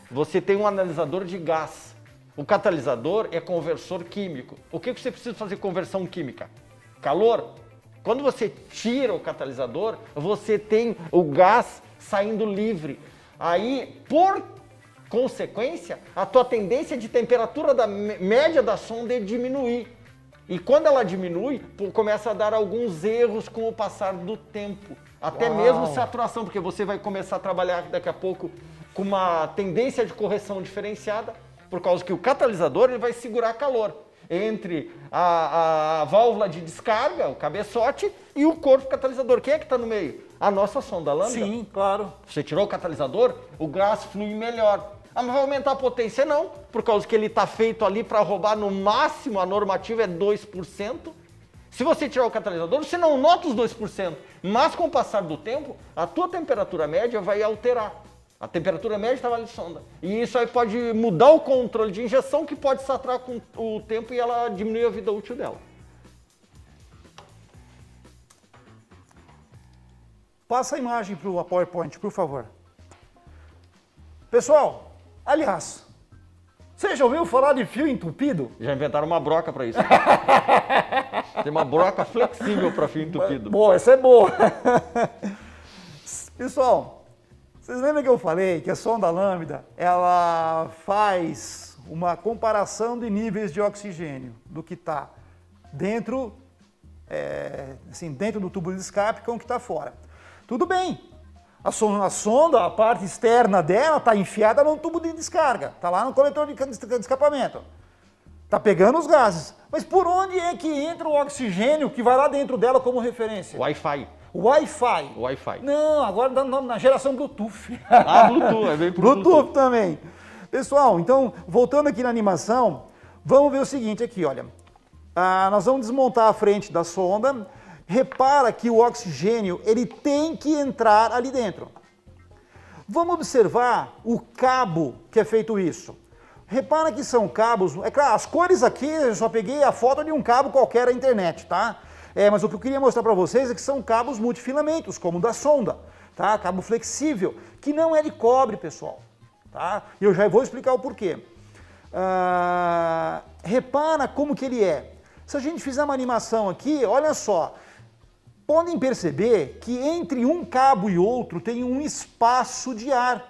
você tem um analisador de gás. O catalisador é conversor químico. O que você precisa fazer conversão química? Calor. Quando você tira o catalisador, você tem o gás saindo livre. Aí, por consequência, a tua tendência de temperatura da média da sonda é diminuir. E quando ela diminui, começa a dar alguns erros com o passar do tempo. Até Uau. mesmo saturação, porque você vai começar a trabalhar daqui a pouco com uma tendência de correção diferenciada, por causa que o catalisador ele vai segurar calor entre a, a válvula de descarga, o cabeçote, e o corpo catalisador. Quem é que está no meio? A nossa sonda lambda. Sim, claro. Você tirou o catalisador, o gás flui melhor. Ah, mas vai aumentar a potência? Não, por causa que ele está feito ali para roubar no máximo, a normativa é dois por cento. Se você tirar o catalisador, você não nota os dois por cento, mas com o passar do tempo, a tua temperatura média vai alterar. A temperatura média estava ali sonda. E isso aí pode mudar o controle de injeção, que pode saturar com o tempo e ela diminuir a vida útil dela. Passa a imagem para o PowerPoint, por favor. Pessoal, aliás, você já ouviu falar de fio entupido? Já inventaram uma broca para isso. Tem uma broca flexível para fio entupido. Boa, essa é boa. Pessoal, vocês lembram que eu falei que a sonda lambda, ela faz uma comparação de níveis de oxigênio do que está dentro, é, assim, dentro do tubo de escape com o que está fora. Tudo bem, a sonda, a sonda, a parte externa dela está enfiada no tubo de descarga, está lá no coletor de, de escapamento, está pegando os gases. Mas por onde é que entra o oxigênio que vai lá dentro dela como referência? Wi-Fi. Wi-Fi. Wi-Fi. Não, agora na, na geração Bluetooth. Ah, Bluetooth, é bem pro Bluetooth. Bluetooth também. Pessoal, então, voltando aqui na animação, vamos ver o seguinte aqui, olha. Ah, nós vamos desmontar a frente da sonda. Repara que o oxigênio, ele tem que entrar ali dentro. Vamos observar o cabo que é feito isso. Repara que são cabos, é claro, as cores aqui, eu só peguei a foto de um cabo qualquer da internet, tá? É, mas o que eu queria mostrar para vocês é que são cabos multifilamentos, como o da sonda, tá? Cabo flexível, que não é de cobre, pessoal, tá? E eu já vou explicar o porquê. Ah, repara como que ele é. Se a gente fizer uma animação aqui, olha só, podem perceber que entre um cabo e outro tem um espaço de ar.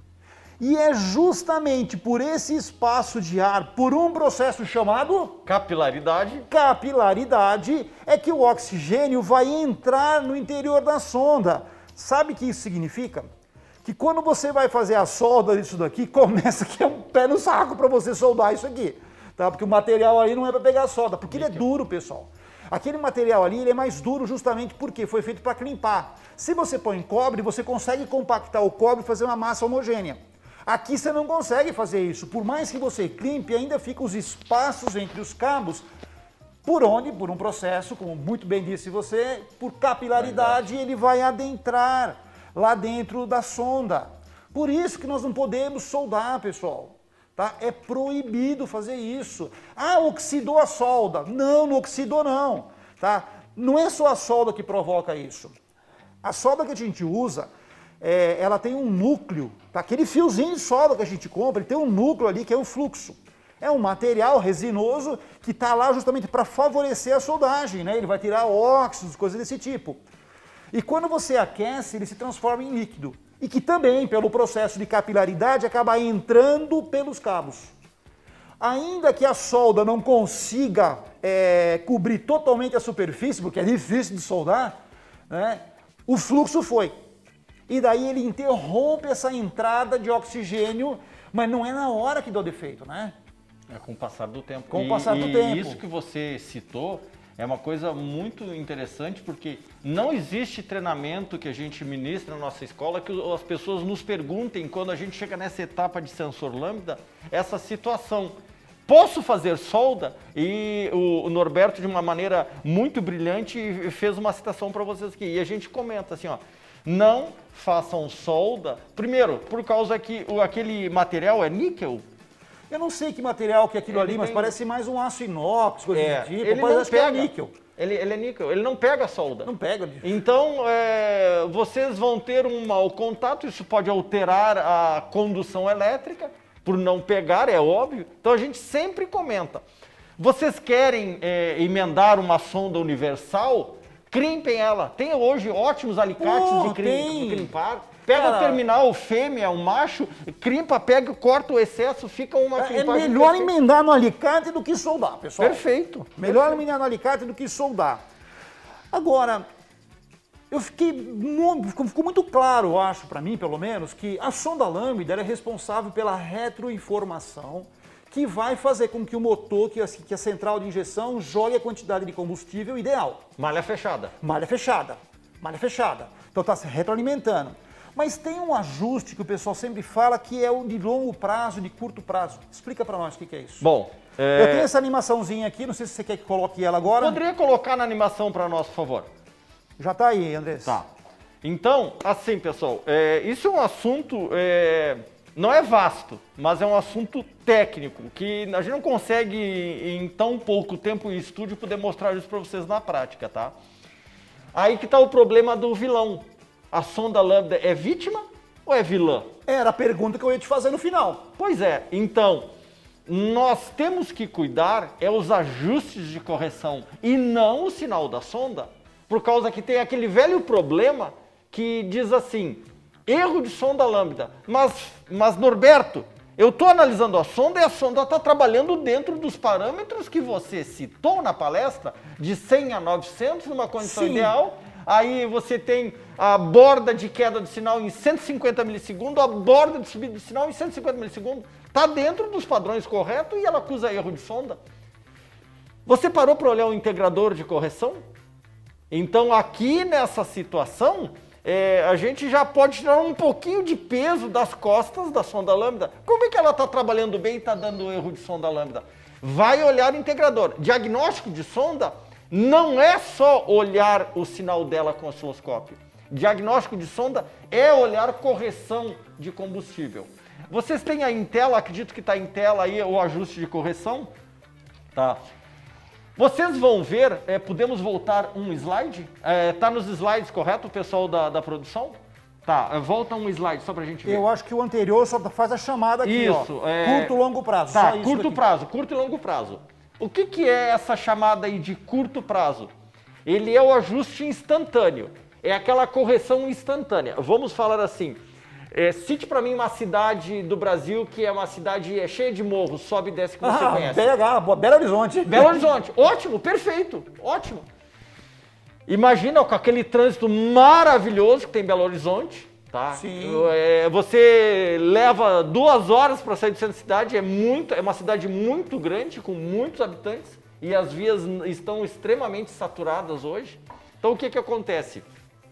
E é justamente por esse espaço de ar, por um processo chamado capilaridade, capilaridade, é que o oxigênio vai entrar no interior da sonda. Sabe o que isso significa? Que quando você vai fazer a solda disso daqui, começa que é um pé no saco para você soldar isso aqui, tá? Porque o material ali não é para pegar solda, porque ele é duro, pessoal. Aquele material ali ele é mais duro justamente porque foi feito para climpar. Se você põe cobre, você consegue compactar o cobre e fazer uma massa homogênea. Aqui você não consegue fazer isso, por mais que você climpe, ainda ficam os espaços entre os cabos, por onde, por um processo, como muito bem disse você, por capilaridade, ele vai adentrar lá dentro da sonda. Por isso que nós não podemos soldar, pessoal, tá? É proibido fazer isso. Ah, oxidou a solda. Não, não oxidou não, tá? Não é só a solda que provoca isso. A solda que a gente usa, É, ela tem um núcleo, tá? Aquele fiozinho de solda que a gente compra, ele tem um núcleo ali que é um fluxo. É um material resinoso que está lá justamente para favorecer a soldagem, né? Ele vai tirar óxidos, coisas desse tipo. E quando você aquece, ele se transforma em líquido. E que também, pelo processo de capilaridade, acaba entrando pelos cabos. Ainda que a solda não consiga é, cobrir totalmente a superfície, porque é difícil de soldar, né? O fluxo foi. E daí ele interrompe essa entrada de oxigênio, mas não é na hora que dá o defeito, né? É com o passar do tempo. Com o e, passar do e tempo. Isso que você citou é uma coisa muito interessante, porque não existe treinamento que a gente ministra na nossa escola que as pessoas nos perguntem, quando a gente chega nessa etapa de sensor lambda, essa situação. Posso fazer solda? E o Norberto, de uma maneira muito brilhante, fez uma citação para vocês aqui. E a gente comenta assim, ó, não façam solda, primeiro, por causa que o, aquele material é níquel. Eu não sei que material que é aquilo Ele ali, mas tem... parece mais um aço inox, coisa É, do tipo, ele mas não acho que é pega. níquel. Ele, ele é níquel, ele não pega a solda. Não pega. Bicho. Então, é, vocês vão ter um mau contato, isso pode alterar a condução elétrica, por não pegar, é óbvio. Então, a gente sempre comenta. Vocês querem é, emendar uma sonda universal? Crimpem ela. Tem hoje ótimos alicates Pô, de, crim, tem. de crimpar. Pega Cara, o terminal fêmea, o macho, crimpa, pega, corta o excesso, fica uma É crimpagem melhor perfeita. emendar no alicate do que soldar, pessoal. Perfeito. Melhor Perfeito. emendar no alicate do que soldar. Agora, eu fiquei muito, ficou, ficou muito claro, eu acho, para mim, pelo menos, que a sonda lambda era responsável pela retroinformação que vai fazer com que o motor, que a, que a central de injeção, jogue a quantidade de combustível ideal. Malha fechada. Malha fechada. Malha fechada. Então está se retroalimentando. Mas tem um ajuste que o pessoal sempre fala que é o de longo prazo, de curto prazo. Explica para nós o que, que é isso. Bom, é... eu tenho essa animaçãozinha aqui, não sei se você quer que coloque ela agora. Poderia colocar na animação para nós, por favor? Já está aí, Andrés. Tá. Então, assim, pessoal, é, isso é um assunto, é, não é vasto, mas é um assunto técnico, que a gente não consegue, em tão pouco tempo em estúdio, poder mostrar isso para vocês na prática, tá? Aí que está o problema do vilão. A sonda lambda é vítima ou é vilã? Era a pergunta que eu ia te fazer no final. Pois é, então, nós temos que cuidar é os ajustes de correção e não o sinal da sonda, por causa que tem aquele velho problema que diz assim, erro de sonda lambda, mas, mas Norberto, eu estou analisando a sonda e a sonda está trabalhando dentro dos parâmetros que você citou na palestra, de cem a novecentos numa condição Sim. ideal. Aí você tem a borda de queda do sinal em cento e cinquenta milissegundos, a borda de subida do sinal em cento e cinquenta milissegundos. Está dentro dos padrões corretos e ela acusa erro de sonda. Você parou para olhar o integrador de correção? Então aqui nessa situação, é, a gente já pode tirar um pouquinho de peso das costas da sonda lambda. Como é que ela está trabalhando bem e está dando erro de sonda lambda? Vai olhar o integrador. Diagnóstico de sonda não é só olhar o sinal dela com o osciloscópio. Diagnóstico de sonda é olhar correção de combustível. Vocês têm aí em tela, acredito que está em tela aí o ajuste de correção. Tá. Vocês vão ver, é, podemos voltar um slide? Está é, nos slides, correto, o pessoal da, da produção? Tá, volta um slide só para a gente ver. Eu acho que o anterior só faz a chamada aqui, isso, ó. É... Curto, longo prazo. Tá, só isso curto daqui. prazo, curto e longo prazo. O que, que é essa chamada aí de curto prazo? Ele é o ajuste instantâneo, é aquela correção instantânea. Vamos falar assim, é, cite para mim uma cidade do Brasil que é uma cidade é, cheia de morros, sobe e desce que você Ah, conhece. B H, Belo Horizonte. Belo Horizonte, ótimo, perfeito, ótimo. Imagina com aquele trânsito maravilhoso que tem em Belo Horizonte. Tá? Sim. É, você leva duas horas para sair do centro da cidade, é, muito, é uma cidade muito grande, com muitos habitantes, e as vias estão extremamente saturadas hoje. Então o que, que acontece?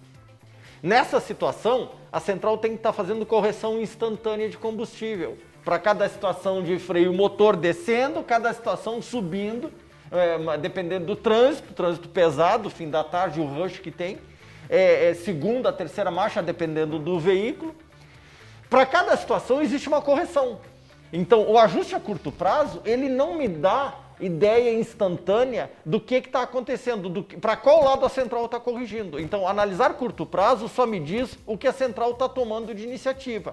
Nessa situação, a central tem que estar fazendo correção instantânea de combustível. Para cada situação de freio motor descendo, cada situação subindo, é, dependendo do trânsito, trânsito pesado, fim da tarde, o rush que tem. É, é segunda, terceira marcha, dependendo do veículo. Para cada situação existe uma correção. Então, o ajuste a curto prazo, ele não me dá ideia instantânea do que está acontecendo, para qual lado a central está corrigindo. Então, analisar curto prazo só me diz o que a central está tomando de iniciativa.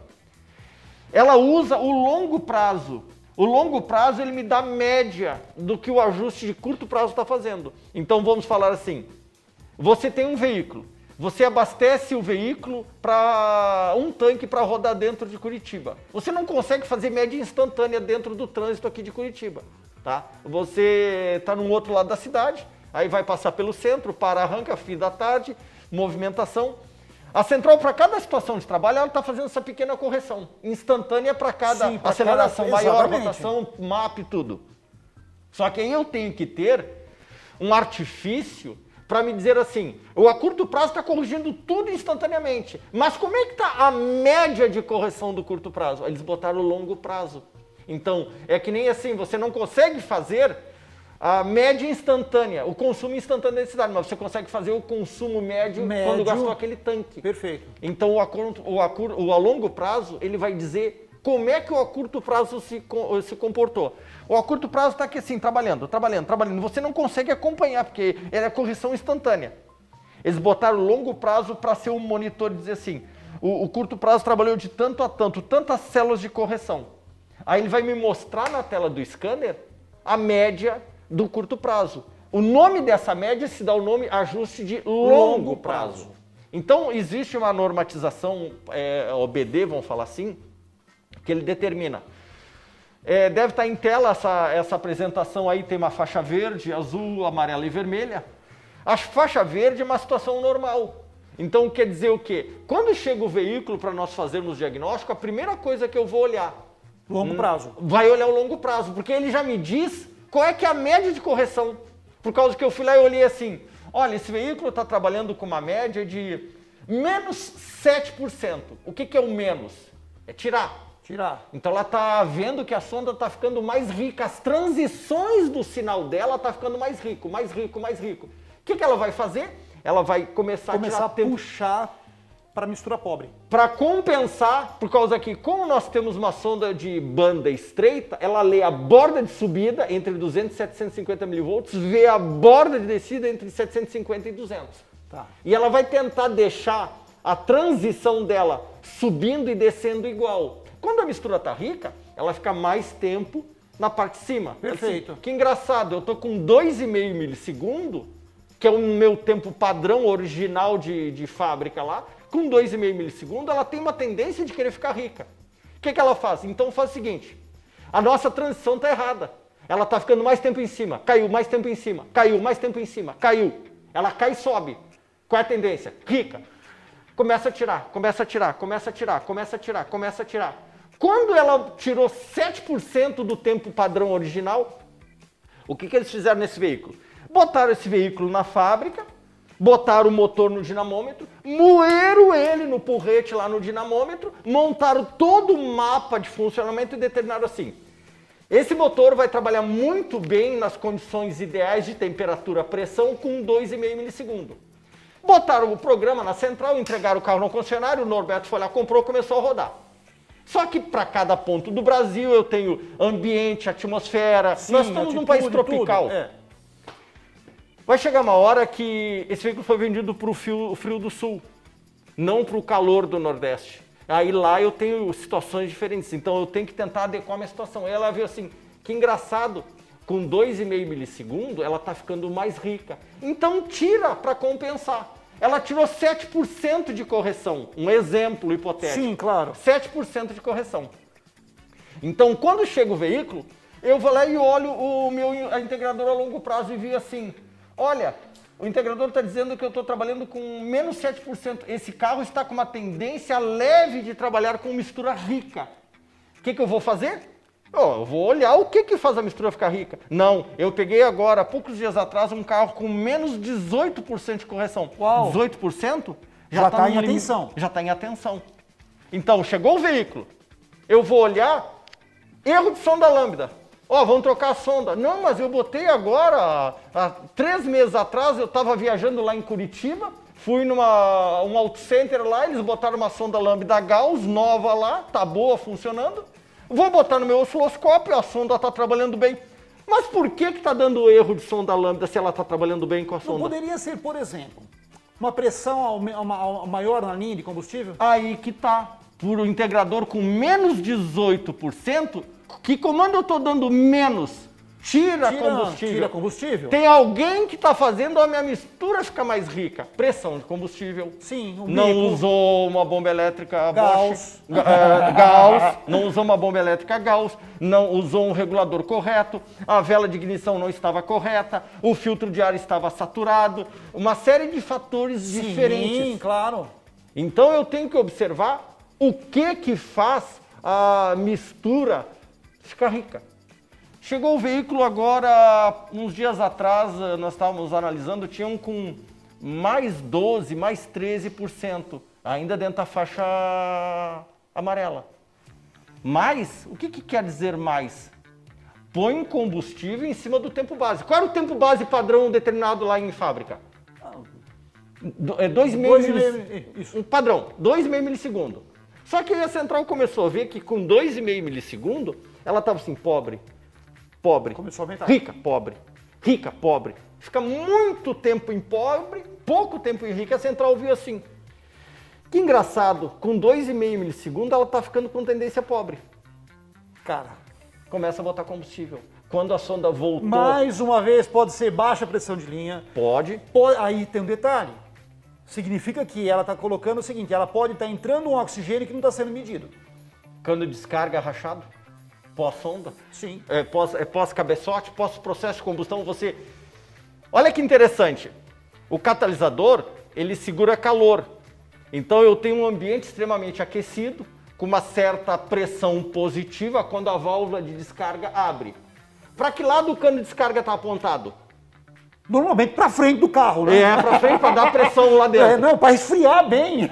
Ela usa o longo prazo. O longo prazo, ele me dá média do que o ajuste de curto prazo está fazendo. Então, vamos falar assim, você tem um veículo. Você abastece o veículo para um tanque para rodar dentro de Curitiba. Você não consegue fazer média instantânea dentro do trânsito aqui de Curitiba. Tá? Você está num outro lado da cidade, aí vai passar pelo centro, para, arranca, fim da tarde, movimentação. A central, para cada situação de trabalho, ela está fazendo essa pequena correção instantânea para cada Sim, pra aceleração cada... maior, Exatamente. rotação, mapa e tudo. Só que aí eu tenho que ter um artifício para me dizer assim, o a curto prazo está corrigindo tudo instantaneamente. Mas como é que está a média de correção do curto prazo? Eles botaram o longo prazo. Então, é que nem assim, você não consegue fazer a média instantânea, o consumo instantâneo da cidade, mas você consegue fazer o consumo médio, Médio. quando gastou aquele tanque. Perfeito. Então, o a, curto, o, a, o a longo prazo, ele vai dizer Como é que o a curto prazo se, se comportou? O a curto prazo está aqui assim, trabalhando, trabalhando, trabalhando. Você não consegue acompanhar, porque é correção instantânea. Eles botaram o longo prazo para ser um monitor e dizer assim, o, o curto prazo trabalhou de tanto a tanto, tantas células de correção. Aí ele vai me mostrar na tela do scanner a média do curto prazo. O nome dessa média se dá o nome ajuste de longo, longo prazo. prazo. Então, existe uma normatização, é, O B D, vamos falar assim, que ele determina. É, deve estar em tela essa, essa apresentação aí, tem uma faixa verde, azul, amarela e vermelha. A faixa verde é uma situação normal. Então, quer dizer o quê? Quando chega o veículo para nós fazermos diagnóstico, a primeira coisa que eu vou olhar... Longo prazo. Vai olhar o longo prazo, porque ele já me diz qual é que é a média de correção. Por causa que eu fui lá e olhei assim, olha, esse veículo está trabalhando com uma média de menos sete por cento. O que, que é o menos? É tirar. Tirar. Então ela está vendo que a sonda está ficando mais rica, as transições do sinal dela está ficando mais rico, mais rico, mais rico. O que, que ela vai fazer? Ela vai começar, começar a, tirar a puxar para mistura pobre. Para compensar, por causa que como nós temos uma sonda de banda estreita, ela lê a borda de subida entre duzentos e setecentos e cinquenta milivolts, vê a borda de descida entre setecentos e cinquenta e duzentos. Tá. E ela vai tentar deixar a transição dela subindo e descendo igual. Quando a mistura está rica, ela fica mais tempo na parte de cima. Perfeito. Assim, que engraçado, eu estou com dois vírgula cinco milissegundos, que é o meu tempo padrão original de, de fábrica lá, com dois vírgula cinco milissegundos, ela tem uma tendência de querer ficar rica. O que, que ela faz? Então faz o seguinte, a nossa transição está errada. Ela está ficando mais tempo em cima, caiu, mais tempo em cima, caiu, mais tempo em cima, caiu. Ela cai e sobe. Qual é a tendência? Rica. Começa a tirar, começa a tirar, começa a tirar, começa a tirar, começa a tirar. Quando ela tirou sete por cento do tempo padrão original, o que, que eles fizeram nesse veículo? Botaram esse veículo na fábrica, botaram o motor no dinamômetro, moeram ele no porrete lá no dinamômetro, montaram todo o mapa de funcionamento e determinaram assim, esse motor vai trabalhar muito bem nas condições ideais de temperatura, pressão com dois vírgula cinco milissegundos. Botaram o programa na central, entregaram o carro no concessionário, o Norberto foi lá, comprou, começou a rodar. Só que para cada ponto do Brasil eu tenho ambiente, atmosfera, Sim, nós estamos altitude, num país tropical. Tudo, é. Vai chegar uma hora que esse veículo foi vendido para o frio, frio do sul, não para o calor do Nordeste. Aí lá eu tenho situações diferentes, então eu tenho que tentar adequar a minha situação. Aí ela viu assim, que engraçado, com dois vírgula cinco milissegundos ela está ficando mais rica. Então tira para compensar. Ela tirou sete por cento de correção, um exemplo hipotético. Sim, claro. sete por cento de correção. Então, quando chega o veículo, eu vou lá e olho o meu a integrador a longo prazo e vi assim, olha, o integrador está dizendo que eu estou trabalhando com menos sete por cento. Esse carro está com uma tendência leve de trabalhar com mistura rica. O que, que eu vou fazer? Oh, eu vou olhar o que, que faz a mistura ficar rica. Não, eu peguei agora, há poucos dias atrás, um carro com menos dezoito por cento de correção. Uau. dezoito por cento já está tá em limite, atenção. Já está em atenção. Então, chegou o veículo, eu vou olhar, erro de sonda lambda. Ó, oh, vamos trocar a sonda. Não, mas eu botei agora, há três meses atrás, eu estava viajando lá em Curitiba, fui numa um auto center lá, eles botaram uma sonda lambda Gauss nova lá, tá boa, funcionando. Vou botar no meu osciloscópio, a sonda está trabalhando bem. Mas por que que está dando erro de sonda lambda se ela está trabalhando bem com a sonda? Não poderia ser, por exemplo, uma pressão maior na linha de combustível? Aí que tá. Por um integrador com menos dezoito por cento, que comando eu estou dando menos? Tira, tira combustível. Tira combustível. Tem alguém que está fazendo a minha mistura ficar mais rica. Pressão de combustível. Sim, um Não bico. usou uma bomba elétrica Gauss. Bosch, uh, Gauss. Não usou uma bomba elétrica Gauss. Não usou um regulador correto. A vela de ignição não estava correta. O filtro de ar estava saturado. Uma série de fatores Sim, diferentes. Sim, claro. Então eu tenho que observar o que que faz a mistura ficar rica. Chegou o veículo agora, uns dias atrás, nós estávamos analisando, tinha um com mais doze, mais treze por cento, ainda dentro da faixa amarela. Mais? O que que quer dizer mais? Põe combustível em cima do tempo base. Qual era o tempo base padrão determinado lá em fábrica? É dois vírgula cinco milissegundos. Um padrão, dois vírgula cinco milissegundos. Só que aí a central começou a ver que com dois vírgula cinco milissegundos, ela estava assim, pobre, pobre, Começou a aumentar. rica, pobre, rica, pobre. Fica muito tempo em pobre, pouco tempo em rica, a central viu assim. Que engraçado, com dois vírgula cinco milissegundos ela está ficando com tendência pobre. Cara, Começa a botar combustível. Quando a sonda voltou... mais uma vez pode ser baixa pressão de linha. Pode. Pode- aí tem um detalhe. Significa que ela está colocando o seguinte, ela pode estar entrando um oxigênio que não está sendo medido. Cano de descarga rachado, pós-sonda, Sim. é, pós, é, pós-cabeçote, pós-processo de combustão, você... Olha que interessante, o catalisador, ele segura calor. Então eu tenho um ambiente extremamente aquecido, com uma certa pressão positiva quando a válvula de descarga abre. Para que lado o cano de descarga está apontado? Normalmente para frente do carro, né? É, para frente, para dar pressão lá É, dentro. não, para esfriar bem.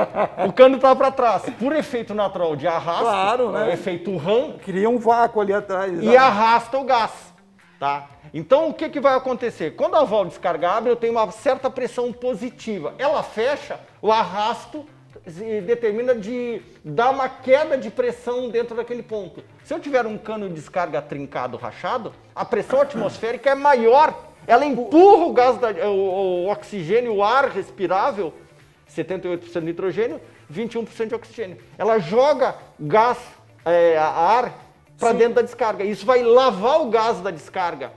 O cano está para trás, por efeito natural de arrasto, Claro, né? é o efeito RAM, Cria um vácuo ali atrás. e arrasta o gás, tá? Então, o que, que vai acontecer? Quando a válvula de descarga abre, eu tenho uma certa pressão positiva. Ela fecha, o arrasto se determina de dar uma queda de pressão dentro daquele ponto. Se eu tiver um cano de descarga trincado, rachado, a pressão atmosférica é maior. Ela empurra o gás, da, o, o oxigênio, o ar respirável, setenta e oito por cento de nitrogênio, vinte e um por cento de oxigênio. Ela joga gás, é, ar, para dentro da descarga. Isso vai lavar o gás da descarga.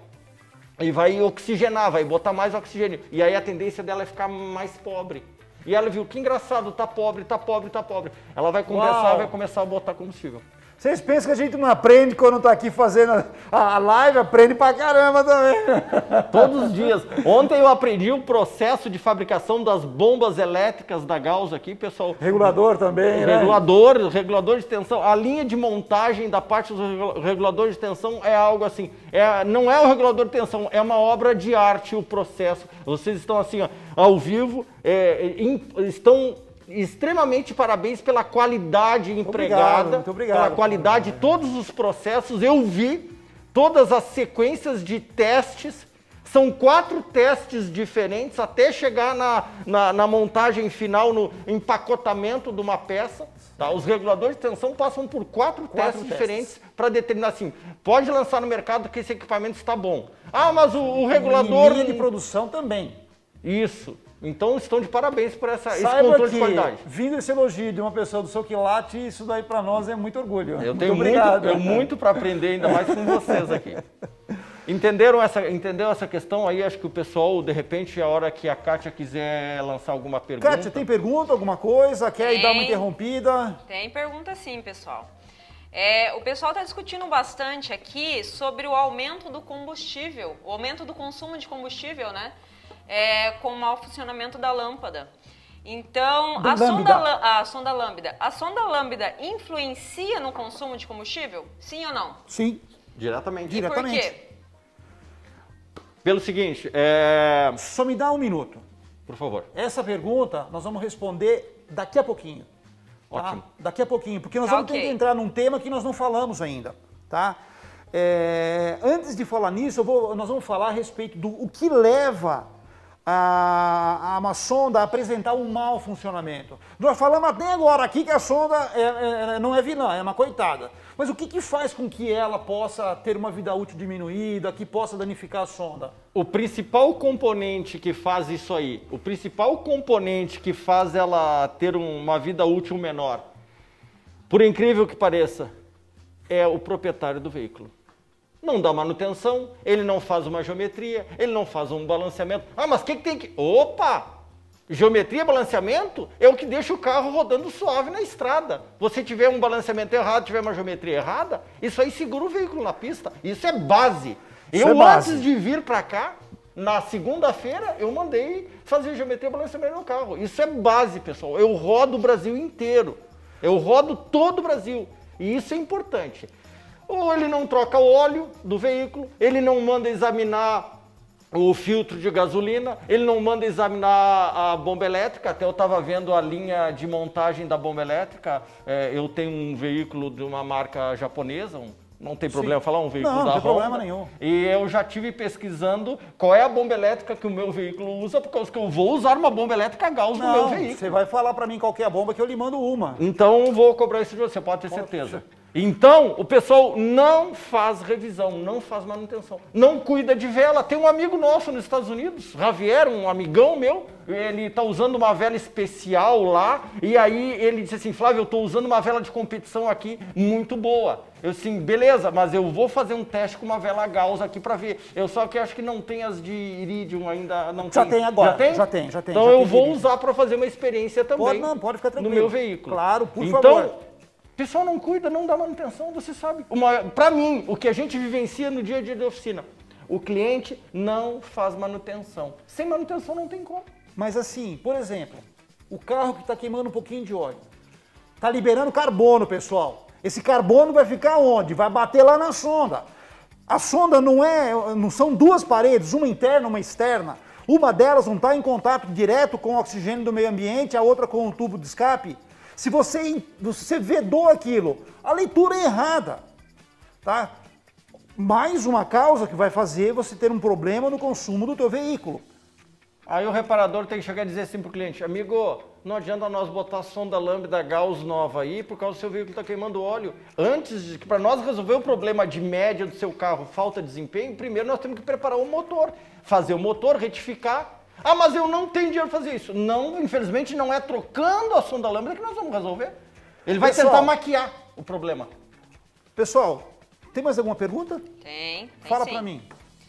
E vai oxigenar, vai botar mais oxigênio. E aí a tendência dela é ficar mais pobre. E ela viu, que engraçado, tá pobre, tá pobre, tá pobre. Ela vai conversar, Uau. vai começar a botar combustível. Vocês pensam que a gente não aprende quando tá aqui fazendo a, a live? Aprende pra caramba também. Todos os dias. Ontem eu aprendi o processo de fabricação das bombas elétricas da Gauss aqui, pessoal. Regulador também, né? Regulador, regulador de tensão. A linha de montagem da parte do regula- regulador de tensão é algo assim. É, não é o regulador de tensão, é uma obra de arte o processo. Vocês estão assim, ó, ao vivo, é, em- estão extremamente parabéns pela qualidade empregada, muito obrigado. pela qualidade de todos os processos. Eu vi todas as sequências de testes. São quatro testes diferentes até chegar na, na, na montagem final, no empacotamento de uma peça. Tá? Os reguladores de tensão passam por quatro, Quatro testes, testes. diferentes para determinar assim, pode lançar no mercado que esse equipamento está bom. Ah, mas o, o regulador... E linha de produção também. Isso. Então estão de parabéns por essa, esse Saiba controle que, de qualidade. vindo esse elogio de uma pessoa do seu quilate, isso daí pra nós é muito orgulho. Eu muito tenho muito, obrigado. eu muito para aprender, ainda mais com vocês aqui. Entenderam essa, entendeu essa questão aí? Acho que o pessoal, de repente, a hora que a Kátia quiser lançar alguma pergunta... Kátia, tem pergunta, alguma coisa? Quer ir Tem. dar uma interrompida? Tem pergunta sim, pessoal. É, o pessoal está discutindo bastante aqui sobre o aumento do combustível, o aumento do consumo de combustível, né? É, com o mau funcionamento da lâmpada. Então, Do a sonda, lambda. lã- a sonda lambda, a sonda lambda influencia no consumo de combustível? Sim ou não? Sim. Diretamente. E por Diretamente. quê? Pelo seguinte, é... Só me dá um minuto. por favor. Essa pergunta nós vamos responder daqui a pouquinho. Tá? Ótimo. Daqui a pouquinho, porque nós Tá, vamos ter ok. que entrar num tema que nós não falamos ainda, tá? É, antes de falar nisso, eu vou- nós vamos falar a respeito do o que leva a, a uma sonda a apresentar um mau funcionamento. Nós falamos até agora aqui que a sonda é- é- não é vilã, é uma coitada. Mas o que, que faz com que ela possa ter uma vida útil diminuída, que possa danificar a sonda? O principal componente que faz isso aí, o principal componente que faz ela ter um- uma vida útil menor, por incrível que pareça, é o proprietário do veículo. Não dá manutenção, ele não faz uma geometria, ele não faz um balanceamento. Ah, mas o que, que tem que... Opa! Geometria, balanceamento é o que deixa o carro rodando suave na estrada. Você tiver um balanceamento errado, tiver uma geometria errada, isso aí segura o veículo na pista. Isso é base. Isso eu, é base. antes de vir para cá, na segunda-feira, eu mandei fazer geometria e balanceamento no carro. Isso é base, pessoal. Eu rodo o Brasil inteiro. Eu rodo todo o Brasil. E isso é importante. Ou ele não troca o óleo do veículo, ele não manda examinar o filtro de gasolina, ele não manda examinar a bomba elétrica. Até eu estava vendo a linha de montagem da bomba elétrica. É, eu tenho um veículo de uma marca japonesa, um, não tem problema Sim. falar um veículo não, da não tem Honda. problema nenhum. E eu já tive pesquisando qual é a bomba elétrica que o meu veículo usa, por causa que eu vou usar uma bomba elétrica Gauss no meu Não, veículo. você vai falar para mim qual que é a bomba que eu lhe mando uma. Então eu vou cobrar isso de você, pode ter certeza. Então, o pessoal não faz revisão, não faz manutenção, não cuida de vela. Tem um amigo nosso nos Estados Unidos, Javier, um amigão meu, ele está usando uma vela especial lá, e aí ele disse assim, Flávio, eu estou usando uma vela de competição aqui muito boa. Eu disse assim, beleza, mas eu vou fazer um teste com uma vela Gauss aqui para ver. Eu só que acho que não tem as de iridium ainda, não Já tem. tem agora, já tem, já tem, já tem. Então já eu tem vou iridium. usar para fazer uma experiência também. Pode, não, pode ficar tranquilo. No meu veículo. Claro, por então, favor. o pessoal não cuida, não dá manutenção, você sabe. Para mim, o que a gente vivencia no dia a dia de oficina, o cliente não faz manutenção. Sem manutenção não tem como. Mas assim, por exemplo, o carro que está queimando um pouquinho de óleo, está liberando carbono, pessoal. Esse carbono vai ficar onde? Vai bater lá na sonda. A sonda não é, não são duas paredes, uma interna, uma externa. Uma delas não está em contato direto com o oxigênio do meio ambiente, a outra com o tubo de escape. Se você, você vedou aquilo, a leitura é errada, tá? Mais uma causa que vai fazer você ter um problema no consumo do teu veículo. Aí o reparador tem que chegar e dizer assim pro cliente, amigo, não adianta nós botar a sonda lambda Gauss nova aí, por causa do seu veículo está queimando óleo. Antes de que para nós resolver o problema de média do seu carro, falta de desempenho, primeiro nós temos que preparar o motor, fazer o motor, retificar. Ah, mas eu não tenho dinheiro para fazer isso. Não, infelizmente não é trocando a sonda lambda que nós vamos resolver. Ele vai Pessoal, tentar maquiar o problema. Pessoal, tem mais alguma pergunta? Tem, tem Fala sim. para mim.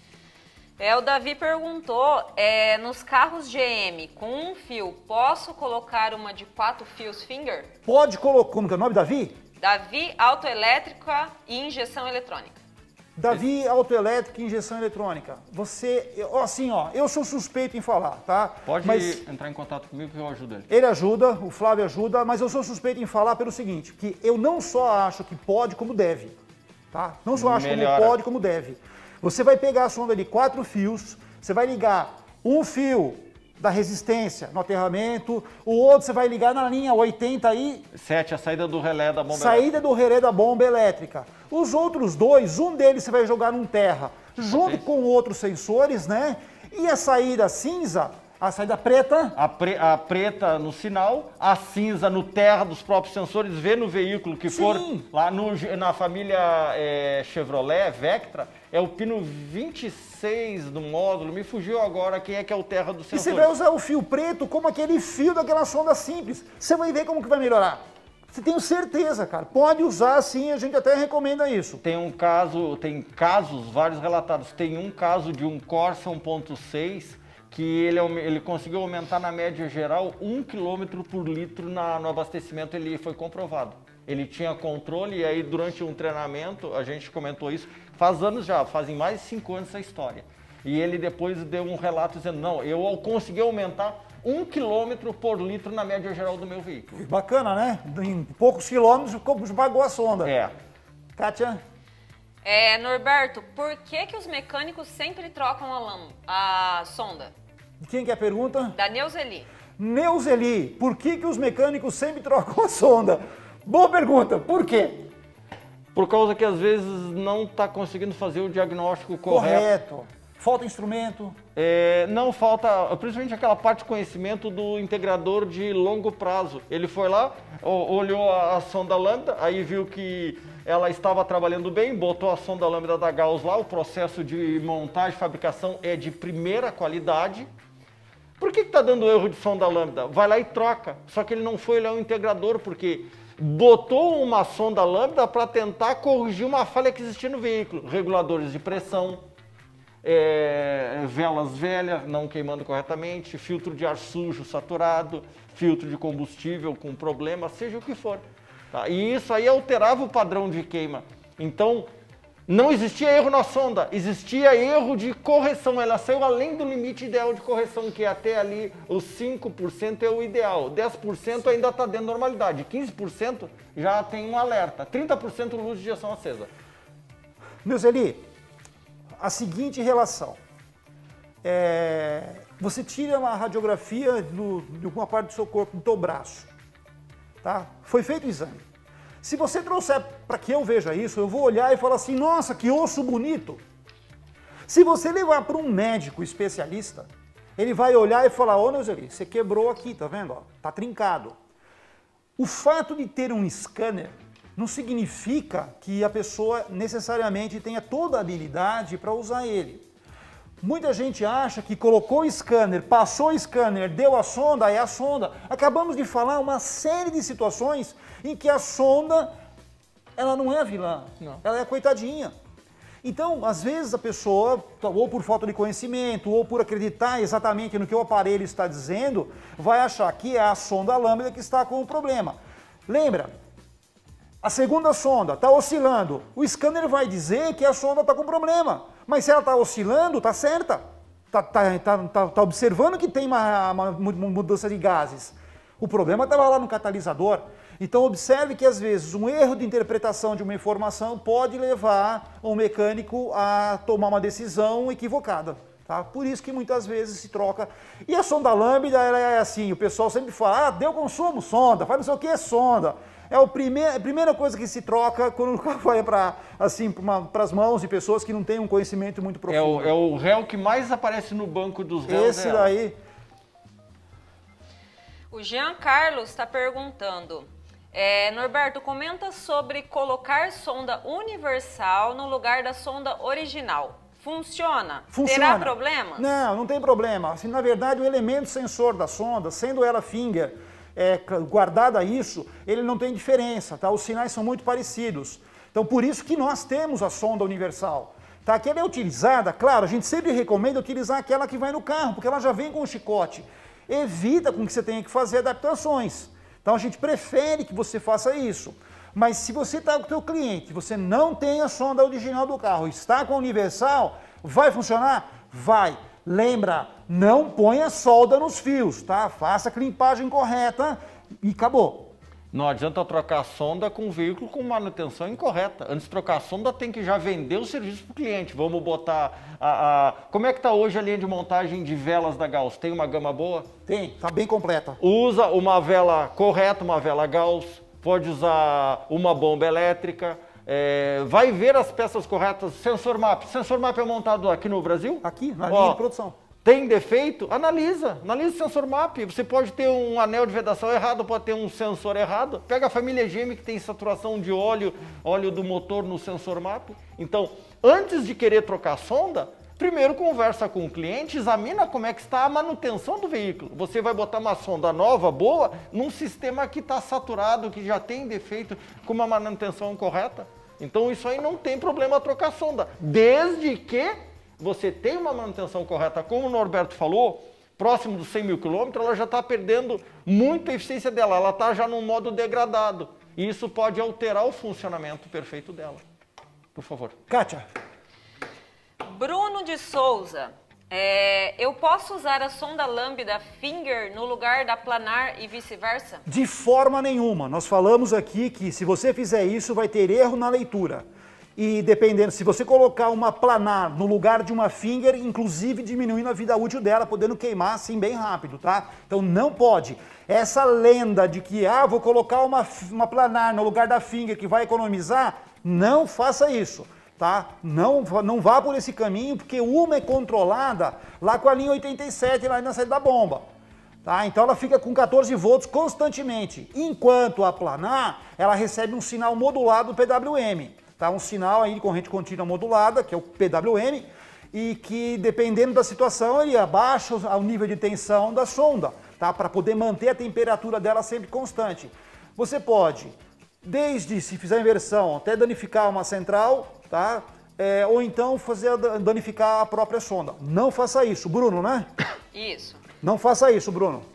É, o Davi perguntou, é, nos carros G M com um fio, posso colocar uma de quatro fios finger? Pode colocar, como que é o nome, Davi? Davi, autoelétrica e injeção eletrônica. Davi, autoelétrica e injeção eletrônica. Você, eu- assim, ó, eu sou suspeito em falar, tá? Pode Mas entrar em contato comigo que eu ajudo ele. ele ajuda, o Flávio ajuda, mas eu sou suspeito em falar pelo seguinte, que eu não só acho que pode, como deve, tá? Não só acho Melhora. como pode, como deve. Você vai pegar a sonda de quatro fios, você vai ligar um fio da resistência no aterramento, o outro você vai ligar na linha oitenta aí, Sete, a saída do relé da bomba saída do relé da bomba elétrica. Os outros dois, um deles você vai jogar num terra, junto com outros sensores, né? E a saída cinza, a saída preta, A, pre- a preta no sinal, a cinza no terra dos próprios sensores, vê no veículo que Sim. for lá no, na família é, Chevrolet, Vectra, é o pino vinte e seis do módulo, me fugiu agora quem é que é o terra dos e sensores. você vai usar o fio preto como aquele fio daquela sonda simples. Você vai ver como que vai melhorar. Você tem certeza, cara. Pode usar sim, a gente até recomenda isso. Tem um caso, tem casos, vários relatados, tem um caso de um Corsa um ponto seis que ele, aume- ele conseguiu aumentar na média geral um quilômetro por litro na- no abastecimento, ele foi comprovado. Ele tinha controle e aí durante um treinamento, a gente comentou isso, faz anos já, fazem mais de cinco anos essa história. E ele depois deu um relato dizendo, não, eu consegui aumentar um quilômetro por litro na média geral do meu veículo. Bacana, né? Em poucos quilômetros pagou a sonda. É. Kátia? É, Norberto, por que que os mecânicos sempre trocam a, lam- a sonda? Quem que é a pergunta? Da Neuzeli. Neuzeli, por que, que os mecânicos sempre trocam a sonda? Boa pergunta, por quê? Por causa que às vezes não está conseguindo fazer o diagnóstico correto. Correto. Falta instrumento. É, não falta, principalmente aquela parte de conhecimento do integrador de longo prazo. Ele foi lá, o- olhou a, a sonda lambda, aí viu que ela estava trabalhando bem, botou a sonda lambda da Gauss lá, o processo de montagem e fabricação é de primeira qualidade. Por que está dando erro de sonda lambda? Vai lá e troca. Só que ele não foi olhar o integrador, porque botou uma sonda lambda para tentar corrigir uma falha que existia no veículo. Reguladores de pressão, é, velas velhas não queimando corretamente, filtro de ar sujo saturado, filtro de combustível com problema, seja o que for. Tá? E isso aí alterava o padrão de queima. Então, não existia erro na sonda, existia erro de correção. Ela saiu além do limite ideal de correção, que é até ali os cinco por cento é o ideal. dez por cento ainda está dentro da normalidade, quinze por cento já tem um alerta, trinta por cento luz de injeção acesa. Neuzeli, a seguinte relação. É, você tira uma radiografia do, de alguma parte do seu corpo, do teu braço. Tá? Foi feito o exame. Se você trouxer para que eu veja isso, eu vou olhar e falar assim, nossa, que osso bonito. Se você levar para um médico especialista, ele vai olhar e falar, ô Neuzeli, você quebrou aqui, tá vendo? Ó, tá trincado. O fato de ter um scanner não significa que a pessoa necessariamente tenha toda a habilidade para usar ele. Muita gente acha que colocou o scanner, passou o scanner, deu a sonda, é a sonda. Acabamos de falar uma série de situações em que a sonda, ela não é a vilã, não. Ela é a coitadinha. Então, às vezes a pessoa, ou por falta de conhecimento, ou por acreditar exatamente no que o aparelho está dizendo, vai achar que é a sonda lambda que está com o problema. Lembra, a segunda sonda está oscilando, o scanner vai dizer que a sonda está com problema, mas se ela está oscilando, está certa, está tá, tá, tá, tá observando que tem uma, uma mudança de gases. O problema estava lá no catalisador. Então observe que às vezes um erro de interpretação de uma informação pode levar um mecânico a tomar uma decisão equivocada. Tá? Por isso que muitas vezes se troca. E a sonda lambda, ela é assim, o pessoal sempre fala, ah, deu consumo, sonda, faz não sei o que, é sonda. É o prime a primeira coisa que se troca quando o carro vai para assim, as mãos de pessoas que não têm um conhecimento muito profundo. É o, é o réu que mais aparece no banco dos réus. Esse daí. O Jean Carlos está perguntando, é, Norberto, comenta sobre colocar sonda universal no lugar da sonda original. Funciona? Funciona. Terá problema? Não, não tem problema. Assim, na verdade, o elemento sensor da sonda, sendo ela finger, é, guardada isso, ele não tem diferença, tá? Os sinais são muito parecidos. Então, por isso que nós temos a sonda universal. Tá? Que ela é utilizada, claro, a gente sempre recomenda utilizar aquela que vai no carro, porque ela já vem com o chicote. Evita com que você tenha que fazer adaptações. Então, a gente prefere que você faça isso. Mas se você está com o seu cliente, você não tem a sonda original do carro, está com a universal, vai funcionar? Vai. Lembra, não ponha solda nos fios, tá? Faça a climpagem correta e acabou. Não adianta trocar a sonda com um veículo com manutenção incorreta. Antes de trocar a sonda, tem que já vender o serviço para o cliente. Vamos botar a, a... Como é que está hoje a linha de montagem de velas da Gauss? Tem uma gama boa? Tem, está bem completa. Usa uma vela correta, uma vela Gauss. Pode usar uma bomba elétrica. É, vai ver as peças corretas. Sensor map. Sensor map é montado aqui no Brasil? Aqui, na Ó, linha de produção. Tem defeito? Analisa. Analisa o sensor map. Você pode ter um anel de vedação errado, pode ter um sensor errado. Pega a família G M que tem saturação de óleo, óleo do motor no sensor map. Então, antes de querer trocar a sonda, primeiro conversa com o cliente, examina como é que está a manutenção do veículo. Você vai botar uma sonda nova, boa, num sistema que está saturado, que já tem defeito, com uma manutenção correta. Então, isso aí não tem problema trocar a sonda, desde que você tem uma manutenção correta, como o Norberto falou, próximo dos cem mil quilômetros, ela já está perdendo muita eficiência dela, ela está já num modo degradado. E isso pode alterar o funcionamento perfeito dela. Por favor. Kátia. Bruno de Souza, é, eu posso usar a sonda lambda finger no lugar da planar e vice-versa? De forma nenhuma. Nós falamos aqui que se você fizer isso, vai ter erro na leitura. E dependendo, se você colocar uma planar no lugar de uma finger, inclusive diminuindo a vida útil dela, podendo queimar assim bem rápido, tá? Então não pode. Essa lenda de que, ah, vou colocar uma, uma planar no lugar da finger que vai economizar, não faça isso, tá? Não, não vá por esse caminho, porque uma é controlada lá com a linha oitenta e sete, lá na saída da bomba. Tá? Então ela fica com quatorze volts constantemente, enquanto a planar, ela recebe um sinal modulado do P W M. Tá, um sinal aí de corrente contínua modulada, que é o P W M, e que dependendo da situação ele abaixa o nível de tensão da sonda, tá, para poder manter a temperatura dela sempre constante. Você pode, desde se fizer inversão, até danificar uma central, tá, é, ou então fazer danificar a própria sonda. Não faça isso, Bruno, né? Isso. Não faça isso, Bruno.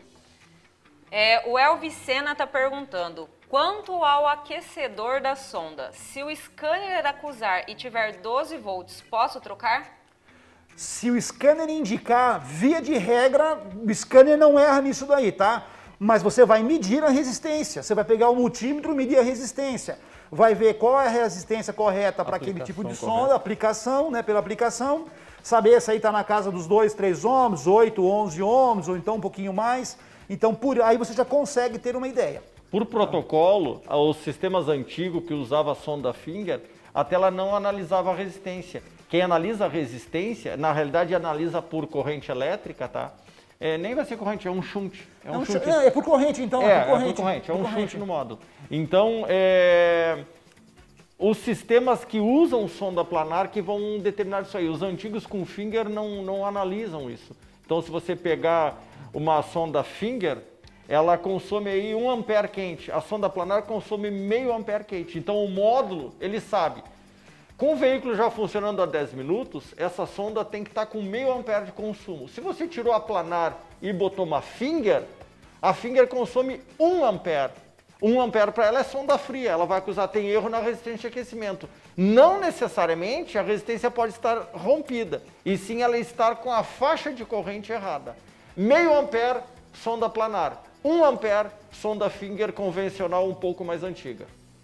É, o Elvis Sena está perguntando, quanto ao aquecedor da sonda, se o scanner acusar e tiver doze volts, posso trocar? Se o scanner indicar, via de regra, o scanner não erra nisso daí, tá? Mas você vai medir a resistência, você vai pegar o multímetro e medir a resistência. Vai ver qual é a resistência correta para aquele tipo de sonda, aplicação, né, pela aplicação. Saber se aí está na casa dos dois, três ohms, oito, onze ohms, ou então um pouquinho mais. Então, por aí você já consegue ter uma ideia. Por protocolo, os sistemas antigos que usavam a sonda Finger, a tela não analisava a resistência. Quem analisa a resistência, na realidade analisa por corrente elétrica, tá? É, nem vai ser corrente, é um shunt. É, um é, shunt. é, é por corrente, então. É, é por corrente. É, por corrente, é um corrente. shunt no módulo. Então, é, os sistemas que usam sonda planar que vão determinar isso aí. Os antigos com Finger não, não analisam isso. Então, se você pegar uma sonda Finger, ela consome aí um ampere quente. A sonda planar consome meio ampere quente. Então, o módulo, ele sabe. Com o veículo já funcionando há dez minutos, essa sonda tem que estar com meio ampere de consumo. Se você tirou a planar e botou uma Finger, a Finger consome um ampere. um ampere para ela é sonda fria, ela vai acusar, tem erro na resistência de aquecimento. Não necessariamente a resistência pode estar rompida, e sim ela estar com a faixa de corrente errada. Meio ampere, sonda planar. um ampere, sonda Finger convencional um pouco mais antiga.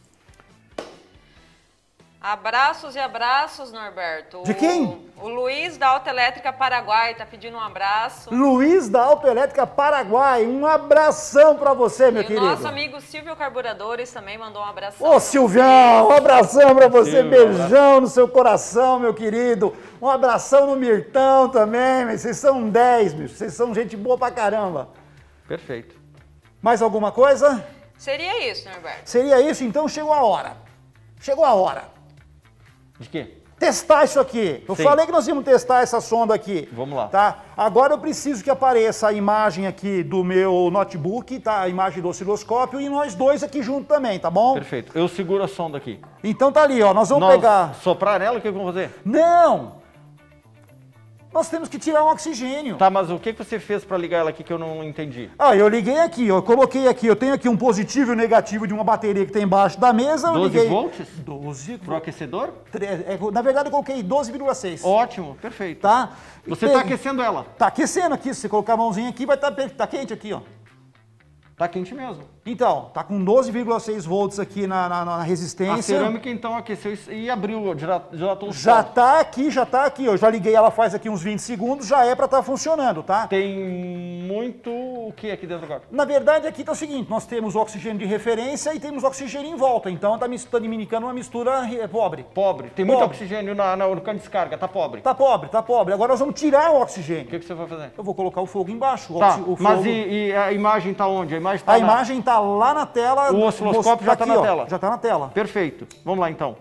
Abraços e abraços, Norberto. De quem? O, o Luiz da Autoelétrica Paraguai tá pedindo um abraço. Luiz da Autoelétrica Paraguai, um abração para você, meu e querido. O nosso amigo Silvio Carburadores também mandou um abração. Ô, Silvião, um abração para você, Silvio, beijão no seu coração, meu querido. Um abração no Mirtão também, mas vocês são dez, meu. Vocês são gente boa pra caramba. Perfeito. Mais alguma coisa? Seria isso, Norberto. Seria isso, então chegou a hora. Chegou a hora. De quê? Testar isso aqui. Eu Sim. falei que nós íamos testar essa sonda aqui. Vamos lá. Tá? Agora eu preciso que apareça a imagem aqui do meu notebook, tá? A imagem do osciloscópio e nós dois aqui junto também, tá bom? Perfeito. Eu seguro a sonda aqui. Então tá ali, ó. Nós vamos Nós pegar... soprar nela, o que vamos fazer? Não! Nós temos que tirar um oxigênio. Tá, mas o que você fez para ligar ela aqui que eu não entendi? Ah, eu liguei aqui, ó. Eu coloquei aqui. Eu tenho aqui um positivo e um negativo de uma bateria que tem embaixo da mesa. Eu doze liguei... volts? doze Pro aquecedor? É, na verdade, eu coloquei doze vírgula seis. Ótimo, perfeito. Tá? Você E está tem- aquecendo ela. Tá aquecendo aqui. Se você colocar a mãozinha aqui, vai estar tá, tá quente aqui, ó. Tá quente mesmo. Então, tá com doze vírgula seis volts aqui na, na, na A resistência. cerâmica então aqueceu e- e abriu, dila- dilatou o Já sol. tá aqui, já tá aqui. Eu já liguei ela faz aqui uns vinte segundos, já é para estar funcionando, tá? Tem muito o que aqui dentro agora? Na verdade, aqui tá o seguinte, nós temos o oxigênio de referência e temos oxigênio em volta. Então tá, mis- tá dominicando uma mistura eh, pobre. Pobre. Tem muito Pobre. oxigênio na, na, no cano de descarga, tá pobre. Tá pobre, tá pobre. Agora nós vamos tirar o O oxigênio. que, que você vai fazer? Eu vou colocar o fogo embaixo. o Tá, oxi- o mas fogo- e, e a imagem tá onde? A imagem tá A na- imagem tá lá na tela. O osciloscópio já tá aqui, na ó, tela. Já tá na tela. Perfeito. Vamos lá então.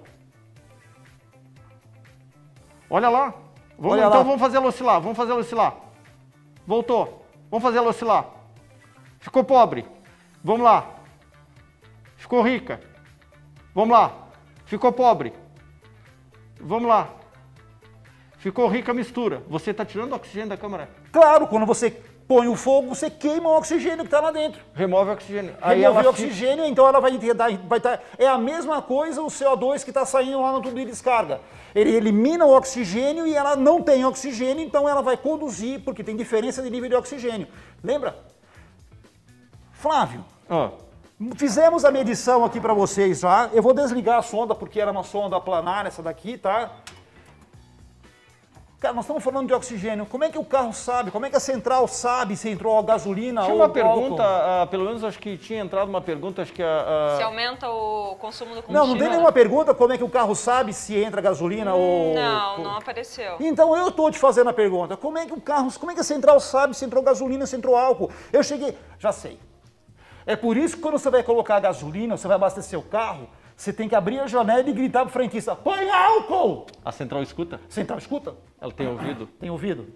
Olha lá. Vamos, Olha então lá. vamos fazer ela oscilar. Vamos fazer ela oscilar. Voltou. Vamos fazer ela oscilar. Ficou pobre. Vamos lá. Ficou rica. Vamos lá. Ficou pobre. Vamos lá. Ficou rica a mistura. Você está tirando o oxigênio da câmara? Claro, quando você põe o fogo, você queima o oxigênio que está lá dentro. Remove o oxigênio. Aí Remover ela o oxigênio, então ela vai ter, vai estar. É a mesma coisa o C O dois que está saindo lá no tubo de descarga. Ele elimina o oxigênio e ela não tem oxigênio, então ela vai conduzir, porque tem diferença de nível de oxigênio. Lembra? Flávio, Ó, fizemos a medição aqui para vocês já. Eu vou desligar a sonda porque era uma sonda planar essa daqui, tá? Cara, nós estamos falando de oxigênio. Como é que o carro sabe? Como é que a central sabe se entrou a gasolina tinha ou uma álcool? pergunta, ah, pelo menos acho que tinha entrado uma pergunta, acho que a... Se aumenta o consumo do Não, combustível. não tem nenhuma pergunta como é que o carro sabe se entra gasolina ou... Não, não apareceu. Então eu estou te fazendo a pergunta. Como é que o carro, como é que a central sabe se entrou gasolina, se entrou álcool? Eu cheguei, já sei. É por isso que quando você vai colocar gasolina, você vai abastecer o carro, você tem que abrir a janela e gritar pro frentista, põe álcool! A central escuta? Central escuta? Ela tem ouvido? Tem ouvido?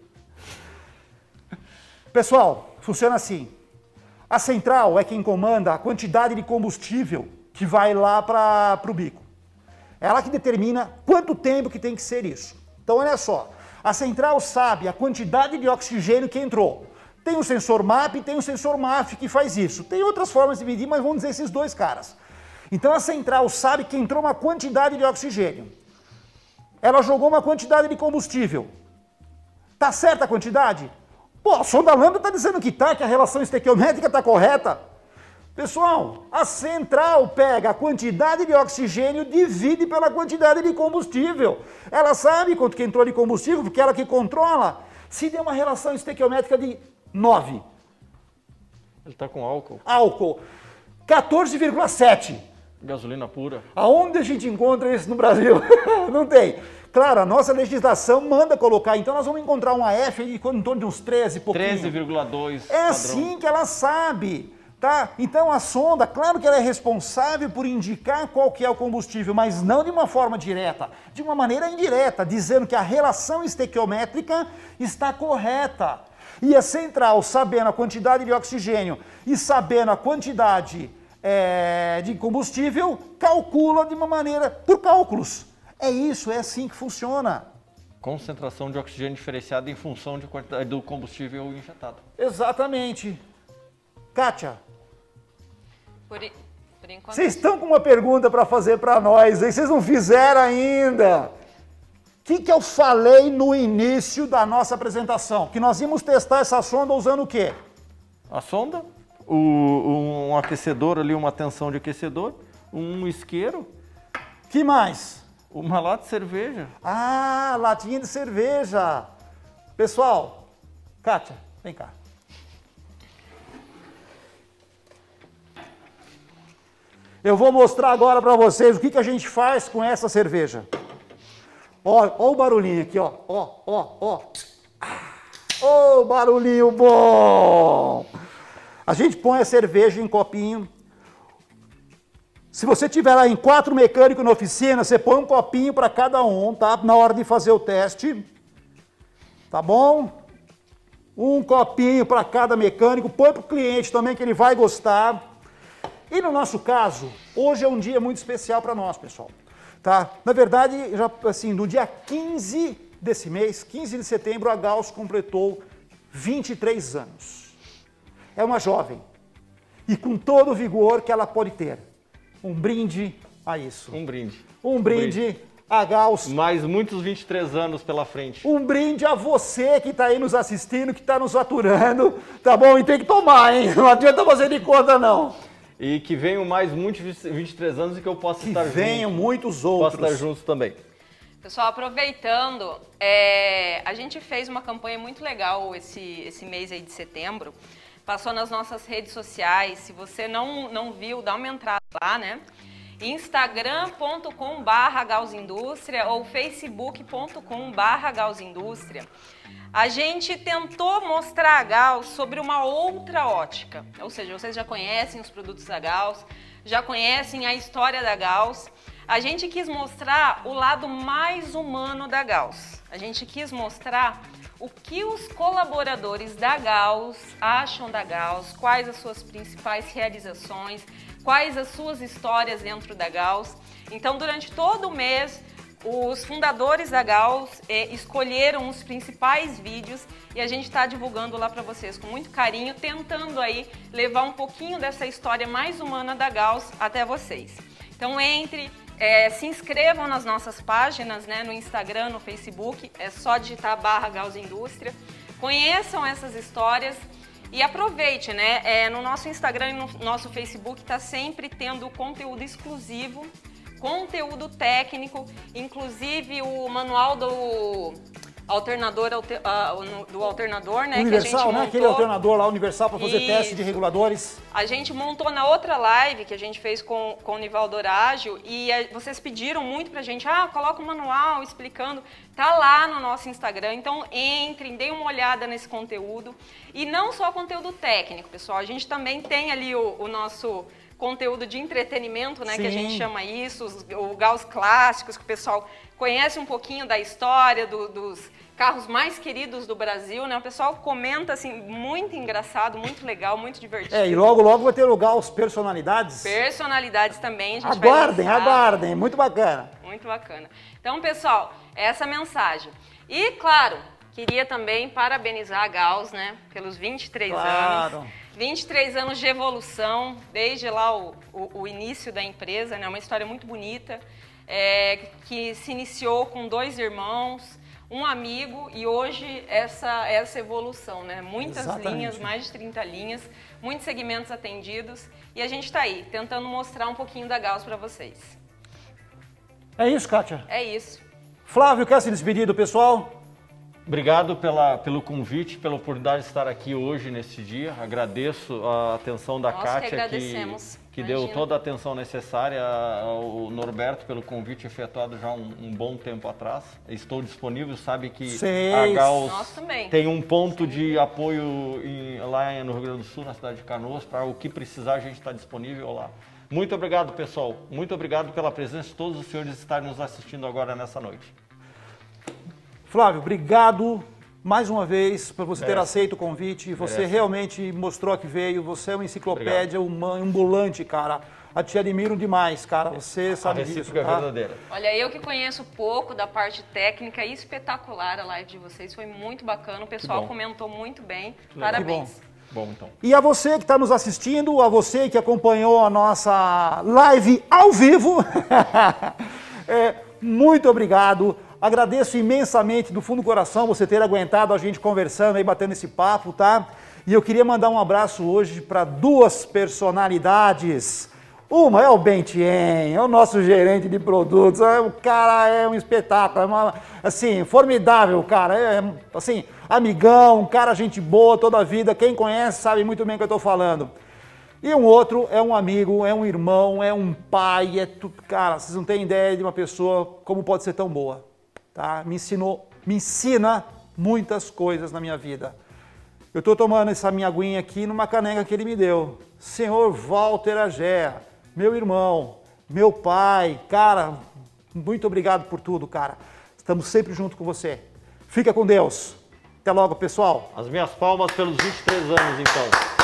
Pessoal, funciona assim. A central é quem comanda a quantidade de combustível que vai lá para o bico. Ela que determina quanto tempo que tem que ser isso. Então, olha só. A central sabe a quantidade de oxigênio que entrou. Tem o sensor M A P e tem o sensor M A F que faz isso. Tem outras formas de medir, mas vamos dizer esses dois caras. Então, a central sabe que entrou uma quantidade de oxigênio. Ela jogou uma quantidade de combustível. Tá certa a quantidade? Pô, a sonda lambda está dizendo que tá, que a relação estequiométrica está correta. Pessoal, a central pega a quantidade de oxigênio, divide pela quantidade de combustível. Ela sabe quanto que entrou de combustível, porque ela que controla. Se der uma relação estequiométrica de nove, Ele está com álcool. álcool. quatorze vírgula sete. Gasolina pura. Aonde a gente encontra isso no Brasil? Não tem. Claro, a nossa legislação manda colocar, então nós vamos encontrar uma F em torno de uns treze, pouquinho. treze vírgula dois. É padrão. Assim que ela sabe, tá? Então a sonda, claro que ela é responsável por indicar qual que é o combustível, mas não de uma forma direta, de uma maneira indireta, dizendo que a relação estequiométrica está correta. E a central, sabendo a quantidade de oxigênio e sabendo a quantidade é, de combustível, calcula de uma maneira, por cálculos. É isso, é assim que funciona. Concentração de oxigênio diferenciada em função de quantidade do combustível injetado. Exatamente. Kátia, Por, i- por enquanto. vocês estão com uma pergunta para fazer para nós, aí vocês não fizeram ainda. O que, que eu falei no início da nossa apresentação? Que nós íamos testar essa sonda usando o quê? A sonda, o, um aquecedor ali, uma tensão de aquecedor, um isqueiro, Que mais? uma lata de cerveja. Ah, latinha de cerveja. Pessoal, Kátia, vem cá. Eu vou mostrar agora para vocês o que, que a gente faz com essa cerveja. Ó, ó o barulhinho aqui, ó. Ó, ó, ó. Ô, barulhinho bom! A gente põe a cerveja em copinho. Se você tiver lá em quatro mecânicos na oficina, você põe um copinho para cada um, tá? Na hora de fazer o teste. Tá bom? Um copinho para cada mecânico. Põe para o cliente também, que ele vai gostar. E no nosso caso, hoje é um dia muito especial para nós, pessoal. Tá? Na verdade, já, assim, no dia quinze desse mês, quinze de setembro, a Gauss completou vinte e três anos. É uma jovem. E com todo o vigor que ela pode ter. Um brinde a isso. Um brinde. Um brinde a Gauss. Mais muitos vinte e três anos pela frente. Um brinde a você que está aí nos assistindo, que está nos aturando, tá bom? E tem que tomar, hein? Não adianta fazer de conta, não. E que venham mais muitos vinte e três anos e que eu possa Que estar venham junto. muitos Possa outros. estar juntos também. Pessoal, aproveitando, é, a gente fez uma campanha muito legal esse, esse mês aí de setembro. Passou nas nossas redes sociais. Se você não, não viu, dá uma entrada lá, né? instagram ponto com barra gausindústria ou facebook ponto com barra gausindústria. A gente tentou mostrar a Gauss sobre uma outra ótica. Ou seja, vocês já conhecem os produtos da Gauss, já conhecem a história da Gauss. A gente quis mostrar o lado mais humano da Gauss. A gente quis mostrar o que os colaboradores da Gauss acham da Gauss, quais as suas principais realizações, quais as suas histórias dentro da Gauss. Então, durante todo o mês, os fundadores da Gauss eh, escolheram os principais vídeos e a gente está divulgando lá para vocês com muito carinho, tentando aí levar um pouquinho dessa história mais humana da Gauss até vocês. Então, entre... É, se inscrevam nas nossas páginas, né, no Instagram, no Facebook, é só digitar barra Gauss Indústria. Conheçam essas histórias e aproveite, né? É, no nosso Instagram e no nosso Facebook está sempre tendo conteúdo exclusivo, conteúdo técnico, inclusive o manual do alternador, alter, uh, do alternador, né? Universal, que a gente montou. né? Aquele alternador lá universal para fazer Isso. teste de reguladores. A gente montou na outra live que a gente fez com, com o Nivaldo Horágio e a, vocês pediram muito pra gente, ah, coloca o manual explicando, tá lá no nosso Instagram, então entrem, deem uma olhada nesse conteúdo. E não só conteúdo técnico, pessoal, a gente também tem ali o, o nosso conteúdo de entretenimento, né, Sim. que a gente chama isso, os, o Gauss Clássicos, que o pessoal conhece um pouquinho da história do, dos carros mais queridos do Brasil, né? O pessoal comenta assim, muito engraçado, muito legal, muito divertido. É, e logo, logo vai ter o Gauss Personalidades. Personalidades também, a gente Aguardem, vai lançar. aguardem, muito bacana. Muito bacana. Então, pessoal, essa mensagem. E, claro, queria também parabenizar a Gauss, né, pelos vinte e três Claro. anos. vinte e três anos de evolução, desde lá o, o, o início da empresa, né, uma história muito bonita, é, que se iniciou com dois irmãos, um amigo e hoje essa, essa evolução, né? Muitas Exatamente. linhas, mais de trinta linhas, muitos segmentos atendidos e a gente está aí, tentando mostrar um pouquinho da Gauss para vocês. É isso, Kátia. É isso. Flávio, quer se despedir do pessoal? Obrigado pela, pelo convite, pela oportunidade de estar aqui hoje, nesse dia. Agradeço a atenção da Nós Kátia, que agradecemos. que, que Imagina. deu toda a atenção necessária, ao Norberto pelo convite efetuado já um, um bom tempo atrás. Estou disponível, sabe que Sei. a Gauss Nós também. tem um ponto de apoio em, lá no Rio Grande do Sul, na cidade de Canoas. Para o que precisar, a gente está disponível lá. Muito obrigado, pessoal. Muito obrigado pela presença de todos os senhores estarem nos assistindo agora nessa noite. Flávio, obrigado mais uma vez por você ter Merece. aceito o convite. Você Merece. realmente mostrou que veio. Você é uma enciclopédia humana, ambulante, cara. Eu te admiro demais, cara. Você sabe a disso, recíproca é tá? verdadeira. Olha, eu que conheço pouco da parte técnica, espetacular a live de vocês, foi muito bacana, o pessoal bom. comentou muito bem, legal. parabéns. Bom, então. E a você que está nos assistindo, a você que acompanhou a nossa live ao vivo, é, muito obrigado. Agradeço imensamente do fundo do coração você ter aguentado a gente conversando aí, batendo esse papo, tá? E eu queria mandar um abraço hoje para duas personalidades. Uma é o Bentien, é o nosso gerente de produtos. O cara é um espetáculo, é uma, assim, formidável, cara. É, assim, amigão, um cara gente boa toda a vida. Quem conhece sabe muito bem o que eu estou falando. E um outro é um amigo, é um irmão, é um pai, é tudo. Cara, vocês não têm ideia de uma pessoa como pode ser tão boa. Tá? Me ensinou, me ensina muitas coisas na minha vida. Eu estou tomando essa minha aguinha aqui numa caneca que ele me deu. Senhor Walter Agé, meu irmão, meu pai, cara, muito obrigado por tudo, cara. Estamos sempre junto com você. Fica com Deus. Até logo, pessoal. As minhas palmas pelos vinte e três anos, então.